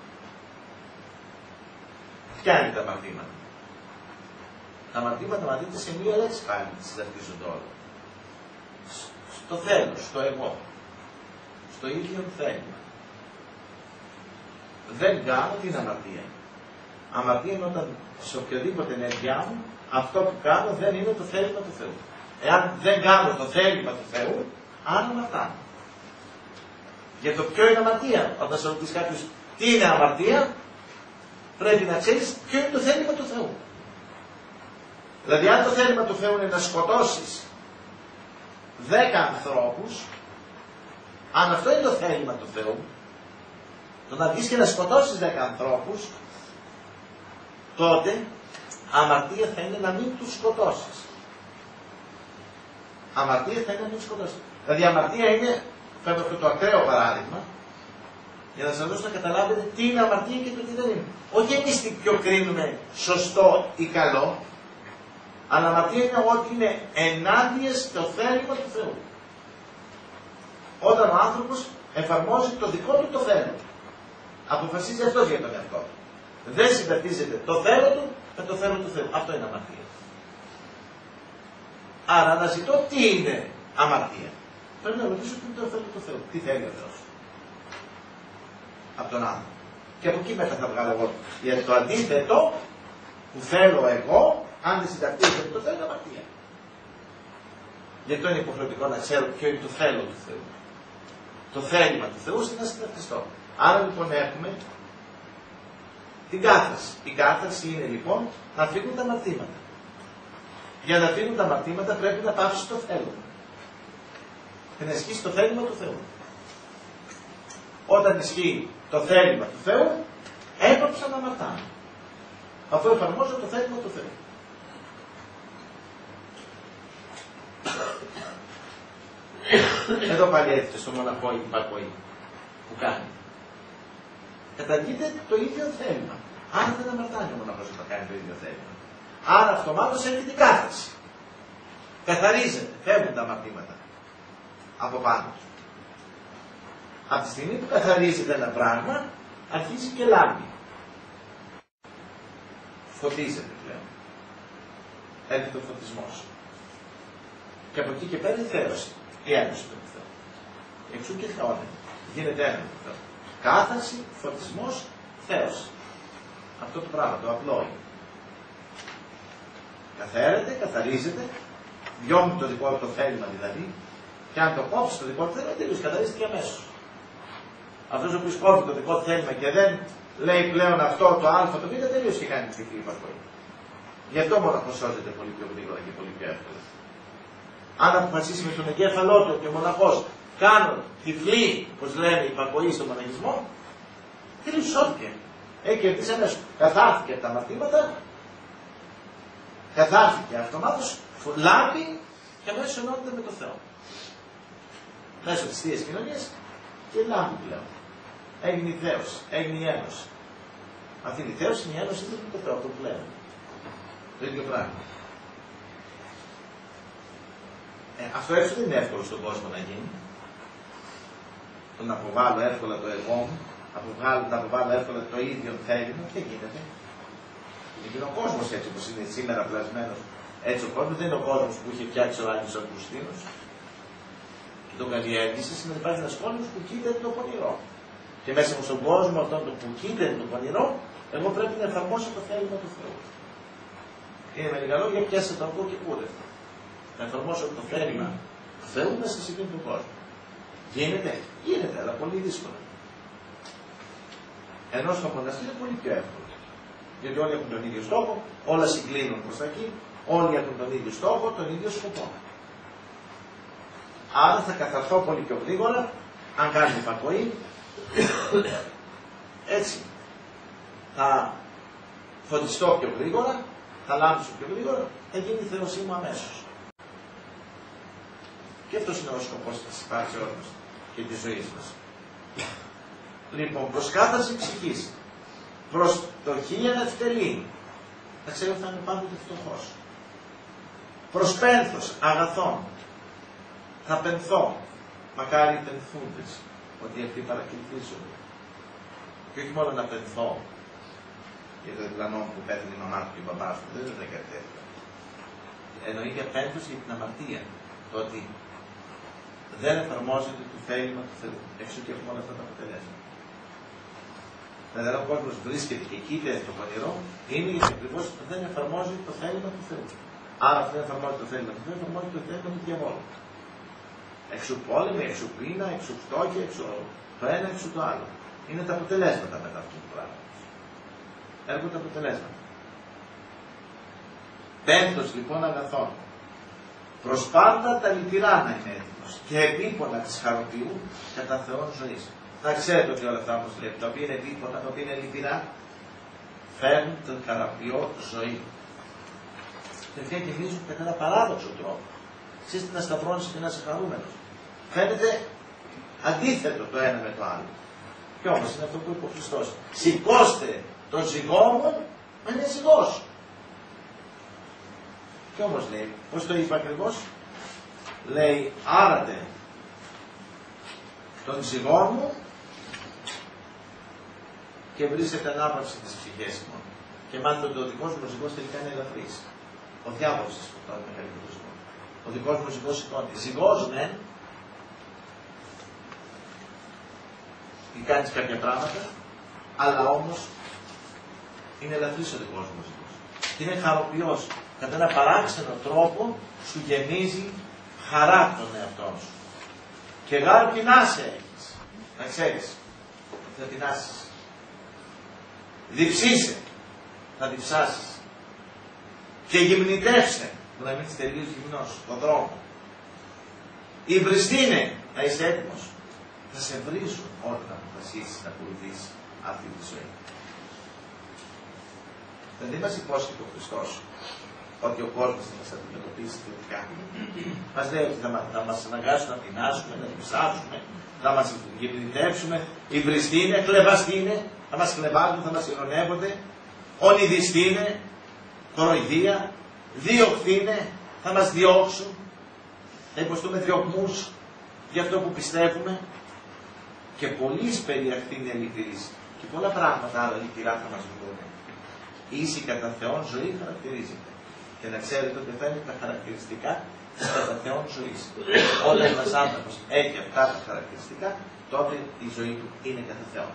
Ποια είναι τα αμαρτήματα? Τα αμαρτήματα μαθαίνετε σε μία λέξη πάλι τη συντακτίζονται όλα. Στο θέλω, στο εγώ. Στο ίδιο θέλημα. Δεν κάνω την αμαρτία. Αμαρτία είναι όταν σε οποιοδήποτε ενέργειά μου αυτό που κάνω δεν είναι το θέλημα του Θεού. Εάν δεν κάνω το θέλημα του Θεού, άρα αμαρτάνω. Για το ποιο είναι αμαρτία? Όταν σε ρωτήσει κάποιος τι είναι αμαρτία, πρέπει να ξέρεις ποιο είναι το θέλημα του Θεού. Δηλαδή αν το θέλημα του Θεού είναι να σκοτώσεις δέκα ανθρώπους, αν αυτό είναι το θέλημα του Θεού, το να βγεις και να σκοτώσεις δέκα ανθρώπους, τότε αμαρτία θα είναι να μην τους σκοτώσεις. Αμαρτία θα είναι να μην τους σκοτώσεις. Δηλαδή αμαρτία είναι, φέρνω αυτό το ακραίο παράδειγμα, για να σας δώσω να καταλάβετε τι είναι αμαρτία και το τι δεν είναι. Όχι εμείς τι πιο κρίνουμε σωστό ή καλό, αλλά αμαρτία είναι ότι είναι ενάντια στο θέλημα του Θεού. Όταν ο άνθρωπος εφαρμόζει το δικό του το θέλω. Αποφασίζει αυτός για τον εαυτό του. Δεν συμπατίζεται το θέλω του με το θέλω του Θεού. Αυτό είναι αμαρτία. Άρα αναζητώ τι είναι αμαρτία. Πρέπει να ρωτήσω τι είναι το θέλω του Θεού. Τι θέλει ο Θεός από τον άνθρωπο. Και από εκεί μετά θα βγάλω εγώ. Γιατί το αντίθετο που θέλω εγώ, αν δεν συντακτίζεται το θέλω, είναι αμαρτία. Γι' αυτό είναι υποχρεωτικό να ξέρω ποιο είναι το θέλω του Θεού. Το θέλημα του Θεού είναι να συντακτιστώ. Άρα λοιπόν έχουμε την κάθαρση. Η κάθαρση είναι λοιπόν να φύγουν τα αμαρτήματα. Για να φύγουν τα αμαρτήματα πρέπει να πάψει το θέλω. Και να ισχύσει το θέλημα του Θεού. Όταν ισχύει το θέλημα του Θεού, έπαψα να αμαρτάνω. Αφού εφαρμόζω το θέλημα του Θεού. Εδώ πάλι έρχεται στο μοναχό η υπακοή που κάνει. Καταργείται το ίδιο θέλημα. Άρα δεν αμαρτάνει ο μοναχός όταν κάνει το ίδιο θέλημα. Άρα αυτομάτως έχει την κάθαρση. Καθαρίζεται, φεύγουν τα αμαρτήματα από πάνω του. Από τη στιγμή που καθαρίζεται ένα πράγμα, αρχίζει και λάμπει. Φωτίζεται πλέον. Έρχεται ο φωτισμός. Και από εκεί και πέρα η θέωση, η ένωση με τον Θεό. Εξού και θεώνεται. Γίνεται ένα με τον Θεό. Κάθαρση, φωτισμός, θέωση. Αυτό το πράγμα, το απλό είναι. Καθαίρεται, καθαρίζεται, διώχνει το δικό του το θέλημα δηλαδή, και αν το κόψει το δικό του θέλημα, τελείως καθαρίστηκε αμέσως. Αυτός ο οποίος κόβει το δικό του θέλημα και δεν λέει πλέον αυτό, το α, το β, τελείως και κάνει ψυχή υπακοή. Γι' αυτό μόνο σώζεται πολύ πιο γρήγορα και πολύ πιο εύκολα. Αν αποφασίσει με τον εγκέφαλό του και ο μοναχός κάνω τυφλή, όπως λένε, υπακοή στον μοναχισμό, τελείως σώθηκε. Έχει κερδίσει αμέσως. Καθάρθηκε από τα αμαρτήματα, καθάρθηκε αυτομάτως, λάμπει και αμέσως ενώνεται με τον Θεό. Μέσω της Θείας Κοινωνίας και λάμπει πλέον. Έγινε η θέωση, έγινε η ένωση. Αυτή είναι η θέωση, είναι η ένωση είναι με τον Θεό, το πλέον. Το ίδιο πράγμα. Ε, αυτό έτσι δεν είναι εύκολο στον κόσμο να γίνει. Το να αποβάλω εύκολα το εγώ μου, να αποβάλω εύκολα το ίδιο θέλημα, δεν γίνεται. Είναι ο κόσμος έτσι όπως είναι σήμερα πλασμένος. Έτσι ο κόσμος δεν είναι ο κόσμος που είχε φτιάξει ο Άγιος Αυγουστίνος και τον καλλιέργησε. Σήμερα υπάρχει ένας κόσμος που κοίταται το πονηρό. Και μέσα μου στον κόσμο αυτόν το που κοίταται το πονηρό, εγώ πρέπει να εφαρμόσω το θέλημα του Θεού. Είναι με λίγα λόγια, πιάσε το αυγό και κούρευε. Να εφαρμόσω το θέλημα του Θεού μέσα σε εκείνον τον κόσμο. Γίνεται, γίνεται, αλλά πολύ δύσκολο. Ενώ στο μοναστήρι είναι πολύ πιο εύκολο. Γιατί όλοι έχουν τον ίδιο στόχο, όλα συγκλίνουν προς τα εκεί, όλοι έχουν τον ίδιο στόχο, τον ίδιο σκοπό. Άρα θα καθαρθώ πολύ πιο γρήγορα, αν κάνει υπακοή, έτσι. Θα φωτιστώ πιο γρήγορα, θα λάμψω πιο γρήγορα, θα γίνει η θεωσή μου αμέσως. Και αυτός είναι ο σκοπός της υπάρξεώς μας και της ζωής μας. Λοιπόν, προς κάθαρση ψυχής, προς το χίλιαν ευτελή, θα ξέρω ότι θα είναι πάντοτε φτωχός. Προς πένθος αγαθών, θα πενθώ, μακάρι οι πενθούντες, ότι αυτοί παρακολουθήσονται. Και όχι μόνο να πενθώ για το διπλανό που πέθανε η μαμά του και ο μπαμπάς του, δεν είναι κάτι τέτοιο. Εννοεί για πένθος για την αμαρτία, το ότι δεν εφαρμόζεται το θέλημα του Θεού. Έξω και έχουμε όλα αυτά τα αποτελέσματα. Δηλαδή, αν ο κόσμος βρίσκεται και κοίταται το πονηρό, είναι γιατί ακριβώς δεν εφαρμόζει το θέλημα του Θεού. Άρα, αυτό δεν εφαρμόζει το θέλημα του Θεού, εφαρμόζει το θέλημα του διαβόλου. Εξου πόλεμη, εξου πείνα, εξου φτώχεια, εξου το ένα, εξου το άλλο. Είναι τα αποτελέσματα μετά αυτού του πράγματος. Έρχονται τα αποτελέσματα. Πέμπτος λοιπόν αγαθών. Προς πάντα τα λυπηρά να είναι έτοιμος και επίπονα της χαροποιού κατά Θεόν ζωής. Να ξέρετε ότι όλα αυτά όμως λέει, τα οποία είναι επίπονα, τα οποία είναι λυπηρά, φέρνουν τον χαραπιό ζωή. Και αυτοί γεμίζουν κατά ένα παράδοξο τρόπο. Εσείς να σταυρώνεις και να είσαι χαρούμενος. Φαίνεται αντίθετο το ένα με το άλλο. Και όμως είναι αυτό που είπε ο Χριστός. Σηκώστε τον ζυγόμον με είναι ζυγός. Και όμως λέει, πώς το είπε ακριβώς, λέει άρατε τον ζυγό μου και βρίσκεται ανάπαυση της ψυχής μου. Και μάθετε ότι ο δικός μου ζυγός τελικά είναι ελαφρύς. Ο διάβολος σας σκοτώνει μεγαλύτερο ζυγό. Ο δικός μου ζυγός σηκώνει. Ζυγός ναι, ή κάνεις κάποια πράγματα, αλλά όμως είναι ελαφρύς ο δικός μου ζυγός. Και είναι χαροποιός. Κατά ένα παράξενο τρόπο σου γεμίζει χαρά τον εαυτό σου. Και γάρ πεινάσαι έχεις. Να ξέρεις. Θα πεινάσεις. Διψήσε. Θα διψάσεις. Και γυμνητεύσε. Που να μείνεις τελείως γυμνός. Στον δρόμο. Υβριστήνε. Να είσαι έτοιμος. Θα σε βρίζουν όταν αποφασίσεις να ακολουθήσεις αυτή τη ζωή. Δεν μας υπόσχεται ο Χριστός ότι ο κόσμος θα μας αντιμετωπίσει θετικά. Μας λέει ότι θα, θα μας αναγκάσουν να πεινάσουμε, να διψάσουμε, θα μας γυμνητεύσουμε, υβριστήνε, κλεβαστήνε, θα μας κλεβάζουν, θα μας ειρωνεύονται, ονειδιστήνε, κοροϊδία, διωχθήνε, θα μας διώξουν, θα υποστούμε διωγμούς για αυτό που πιστεύουμε και πολλής περιαχθήνε λυπηρής και πολλά πράγματα άλλα λυπηρά θα μας βγουν. Η ίση κατά Θεόν ζωή χαρακτηρίζεται. Και να ξέρετε ότι αυτά είναι τα χαρακτηριστικά της κατά Θεόν ζωής. Όταν ένας άνθρωπος έχει αυτά τα χαρακτηριστικά, τότε η ζωή του είναι κατά Θεόν.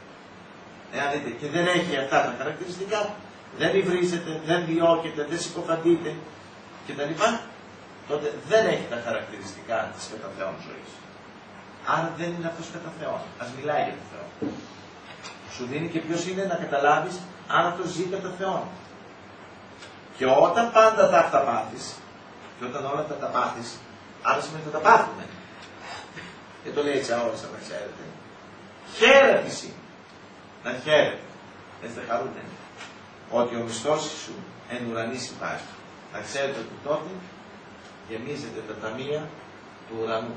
Εάν δείτε και δεν έχει αυτά τα χαρακτηριστικά, δεν υβρίζεται, δεν διώκεται, δεν συκοφαντείται κτλ., τότε δεν έχει τα χαρακτηριστικά της κατά Θεόν ζωής. Άρα δεν είναι αυτός κατά Θεόν. Ας μιλάει για τον Θεό. Σου δίνει και ποιος είναι να καταλάβεις αν αυτό ζει κατά Θεόν. Και όταν πάντα τα αυτά πάθεις, και όταν όλα τα τα πάθεις, άρα σημαίνει θα τα πάθουμε. Και το λέει έτσι αόριστα να ξέρετε. Χαίρε εσύ. Να χαίρετε. Έτσι θα χαρούνε. Ότι ο μισθός σου εν ουρανής υπάρχει. Να ξέρετε ότι τότε γεμίζετε τα ταμεία του ουρανού.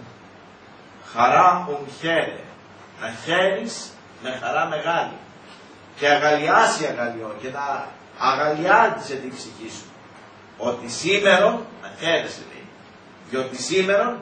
Χαρά ον χαίρε. Να χαίρεις με χαρά μεγάλη. Και αγαλιάσει αγαλιό. Και να αγαλιάζει την ψυχή σου. Ότι σήμερον, να χαίρεσαι λέει, διότι σήμερον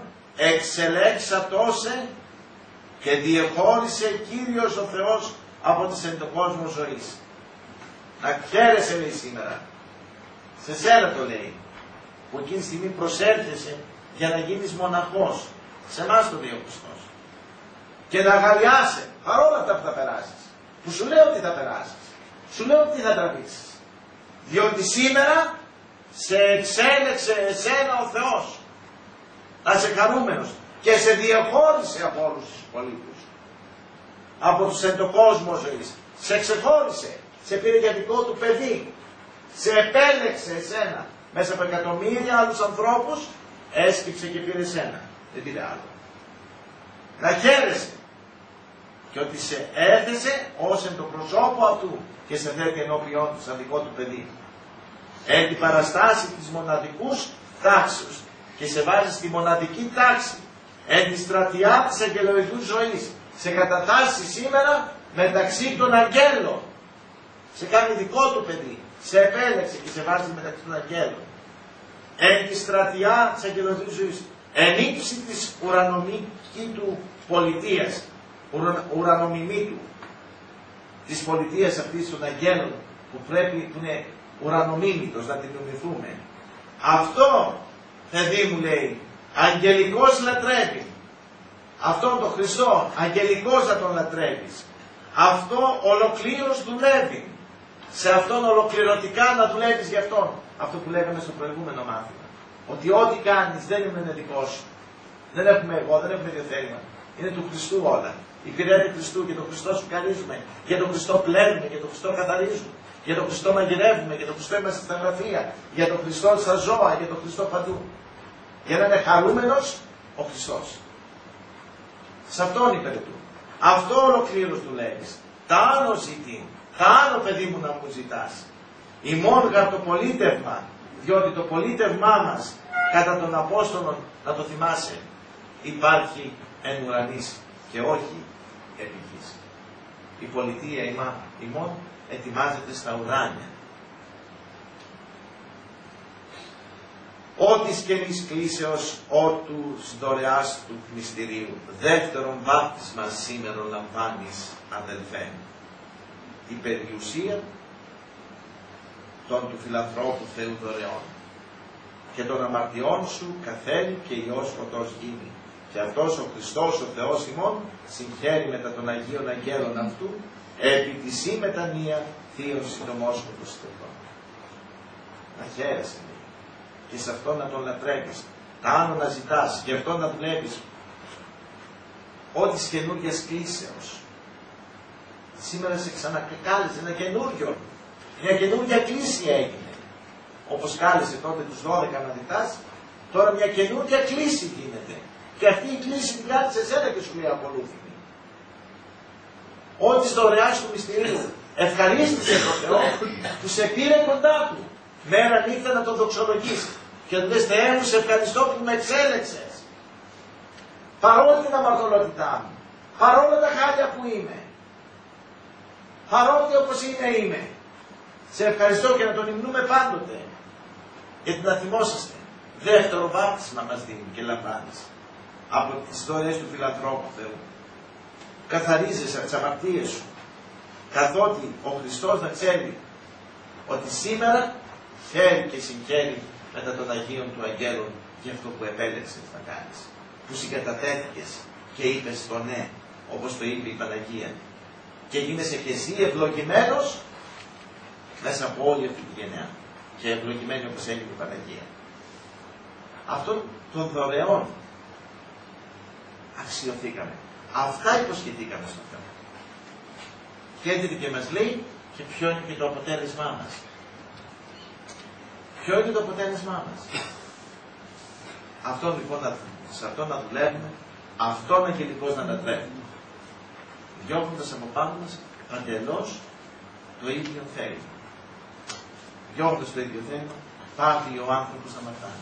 εξελέξατόσε και διεχώρισε Κύριος ο Θεός από τις εν το κόσμο ζωής. Να χαίρεσαι λέει σήμερα. Σε σένα το λέει. Που εκείνη τη στιγμή προσέρχεσαι για να γίνεις μοναχός. Σε εμάς το λέει ο Χριστός. Και να αγαλιάσαι παρόλα αυτά που θα περάσεις. Που σου λέω τι θα περάσεις. Σου λέω τι θα τραβήξεις. Διότι σήμερα σε εξέλεξε εσένα ο Θεός. Να είσαι χαρούμενος. Και σε διαχώρισε από όλους τους πολίτες. Από τους εν το κόσμο ζωής. Σε ξεχώρισε. Σε πήρε για δικό του παιδί. Σε επέλεξε εσένα. Μέσα από εκατομμύρια άλλους ανθρώπους έσκυψε και πήρε εσένα. Δεν πήρε άλλο. Να χαίρεσαι. Και ότι σε έθεσε ως εν το προσώπο αυτού και σε θέτει ενώπιόν του σαν δικό του παιδί. Εν την παραστάση της μοναδικούς τάξεως και σε βάζει στη μοναδική τάξη. Εν τη στρατιά της αγγελοειδούς ζωής. Σε κατατάσσει σήμερα μεταξύ των αγγέλων. Σε κάνει δικό του παιδί. Σε επέλεξε και σε βάζει μεταξύ των αγγέλων. Εν τη στρατιά της αγγελοειδούς ζωής. Εν ύψη της ουρανομική του πολιτείας. Ουρα, ουρανομιμή του. Της πολιτείας αυτής των αγγέλων που πρέπει, που είναι ουρανομίμητος, να την νομιθούμε. Αυτό, παιδί μου λέει, αγγελικός λατρεύει. Αυτόν τον Χριστό, αγγελικός να τον λατρεύεις. Αυτό ολοκλήρως δουλεύει. Σε αυτόν ολοκληρωτικά να δουλεύεις για αυτόν. Αυτό που λέγαμε στο προηγούμενο μάθημα. Ότι ό,τι κάνεις δεν είναι δικό σου. Δεν έχουμε εγώ, δεν έχουμε διαθέρημα. Είναι του Χριστού όλα. Υπηρέτη Χριστού και τον Χριστό σου καλίζουμε. Για τον Χριστό πλένουμε, για τον Χριστό καθαρίζουμε. Για τον Χριστό μαγειρεύουμε, για τον Χριστό είμαστε στα γραφεία. Για τον Χριστό στα ζώα, για τον Χριστό παντού. Για να είναι χαρούμενος ο Χριστός. Σε αυτόν είπε του. Αυτό ολοκλήρως του λέγεις. Τα άλλο ζητή. Τα άλλο παιδί μου να μου ζητάς. Ημών γαρ το πολίτευμα. Διότι το πολίτευμά μας κατά των Απόστολων, να το θυμάσαι, υπάρχει εν ουρανής και όχι επί γης. Η πολιτεία ημά, ημών ετοιμάζεται στα ουράνια. Ό της καινής κλίσεως ότου δωρεάς του μυστηρίου. Δεύτερον βάπτισμα σήμερα λαμβάνεις αδελφέ. Η περιουσία των του φιλανθρώπου Θεού δωρεών. Και των αμαρτιών σου καθέλει και Υιός φωτός γίνει. Και αυτός ο Χριστός ο Θεός ημών συγχαίρει μετά των Αγίων Αγγέλων αυτού επί της ή μετανία θείος συντομόσχοτος τεχνών. Να χαίρεσαι και σε αυτό να τον λατρεύεις. Τα άλλο να ζητάς και αυτό να δουλεύεις. Ό,τι της καινούργιας κλίσεως. Σήμερα σε ξανακάλεσε ένα καινούργιο. Μια καινούργια κλίση έγινε. Όπως κάλεσε τότε τους δώδεκα μαθητάς, τώρα μια καινούργια κλίση γίνεται. Και αυτή η κλίση βγάζει σε σένα και σου λέει ακολούθητη. Ό,τι στο δωρεάς του μυστηρίου ευχαρίστησε τον Θεό που σε πήρε κοντά του. Μέρα νύχτα να τον δοξολογήσει. Και του λες Θεέ μου σε ευχαριστώ που με εξέλεξες. Παρόλη την αμαρτωλότητά μου. Παρόλα τα χάλια που είμαι. Παρότι όπως είμαι είμαι. Σε ευχαριστώ και να τον υμνούμε πάντοτε. Γιατί να θυμόσαστε. Δεύτερο βάπτισμα μας δίνει και λαμβάνεις. Από τις ιστορίες του φιλανθρώπου Θεού. Καθαρίζεσαι από τις αμαρτίες σου. Καθότι ο Χριστός να ξέρει ότι σήμερα χαίρει και συγχαίρει μετά των Αγίων του Αγγέλων για αυτό που επέλεξες να κάνεις. Που συγκατατέθηκες και είπες το ναι, όπως το είπε η Παναγία. Και γίνεσαι και εσύ ευλογημένος μέσα από όλη αυτή τη γενιά. Και ευλογημένη όπως έγινε η Παναγία. Αυτόν των δωρεών αξιοθήκαμε. Αυτά υποσχεθήκαμε στον Θεό. Και έρχεται και μας λέει και ποιο είναι και το αποτέλεσμά μας. Ποιο είναι το αποτέλεσμά μας. Αυτό λοιπόν, σε αυτό να δουλεύουμε, αυτόν αγγελικός να ανατρέφουμε. Διώχνοντας από πάνω μας παντελώς το ίδιο θέλημα. Διώχνοντας το ίδιο θέλημα, πάβει ο άνθρωπος να μαθάνει.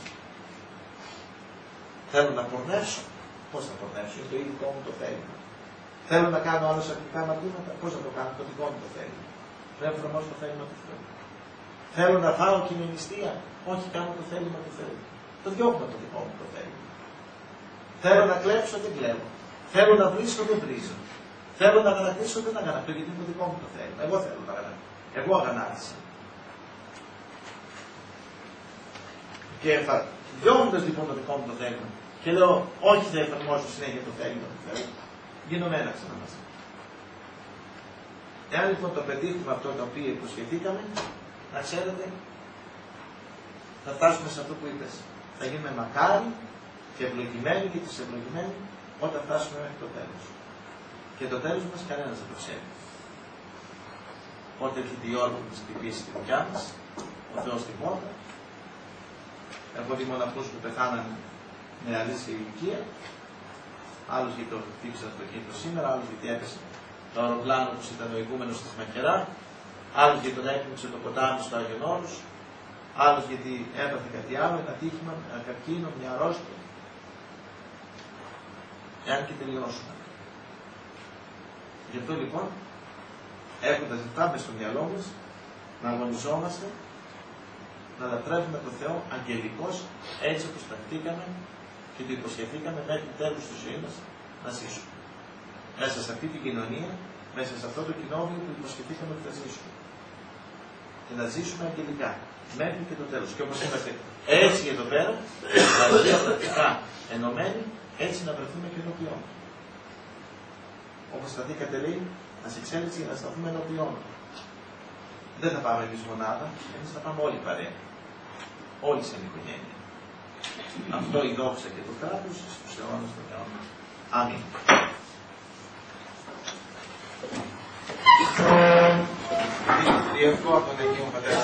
Θέλω να πορνεύσω. Πώς θα πορνεύσω, είναι το ίδιο μου το θέλημα. Θέλω να κάνω άλλα σαρκικά μαρτήματα, πώς θα το κάνω, το δικό μου το θέλημα. Δεν εφαρμόζω το θέλημα του Θεού. Θέλω να φάω κοινωνιστία, όχι κάνω το θέλημα του Θεού. Το διώχνω το δικό μου το θέλημα. Θέλω να κλέψω, δεν κλέβω. Θέλω να βρίσω, δεν βρίζω. Θέλω να αγανακτήσω, δεν αγανακτώ, γιατί είναι το δικό μου το θέλημα. Εγώ θέλω να αγανακτώ. Εγώ αγανάκτησα. Και διώχνοντας λοιπόν το δικό μου το θέλημα και λέω, όχι θα εφαρμόσω συνέχεια το θέλημα του Θεού, γίνομαι ένα ξανά μαζί. Εάν λοιπόν το πετύχουμε αυτό το οποίο υποσχεθήκαμε, να ξέρετε, θα φτάσουμε σε αυτό που είπες. Θα γίνουμε μακάρι και ευλογημένοι και τις ευλογημένοι όταν φτάσουμε μέχρι το τέλος. Και το τέλος μας κανένας δεν το ξέρει. Πότε έρχεται η ώρα που μας χτυπήσει τη δικιά μας, ο Θεός την πόρτα. Έχω δει μοναχούς που πεθάνανε με αλήθεια ηλικία, άλλους γιατί το χτύπησε το αυτοκίνητο σήμερα, άλλους γιατί έπεσε το αεροπλάνο που ήταν ο ηγούμενος της Μαχαιρά, άλλους γιατί τον έκρυψε το ποτάμι στο Άγιον Όρους, άλλους γιατί έπαθε κάτι άλλο, ένα τύχημα, ένα καρκίνο, μια αρρώστια. Εάν και τελειώσουμε. Γι' αυτό λοιπόν, έχοντας αυτά μες στο μυαλό μας, να αγωνιζόμαστε, να λατρεύουμε τον Θεό αγγελικώς, έτσι όπως τακτήκαμε και το υποσχεθήκαμε μέχρι τέλους της ζωής μας να ζήσουμε. Μέσα σε αυτή την κοινωνία, μέσα σε αυτό το κοινόβιο που υποσχεθήκαμε ότι θα ζήσουμε. Και να ζήσουμε αγγελικά, μέχρι και το τέλος. Και όπως είμαστε έτσι εδώ πέρα, δηλαδή πρακτικά ενωμένοι, έτσι να βρεθούμε και ενώπιόν. Όπως σταθήκατε λέει, να σε ξέρεις για να σταθούμε ενώπιόν. Δεν θα πάμε εμείς μονάδα, εμείς θα πάμε όλοι παρέα. Όλοι σαν οικογένεια. Αυτό η δόξα και το κράτος στους αιώνες των αιώνων. Αμήν. Διευκό από τον Αγίο Πατέρα.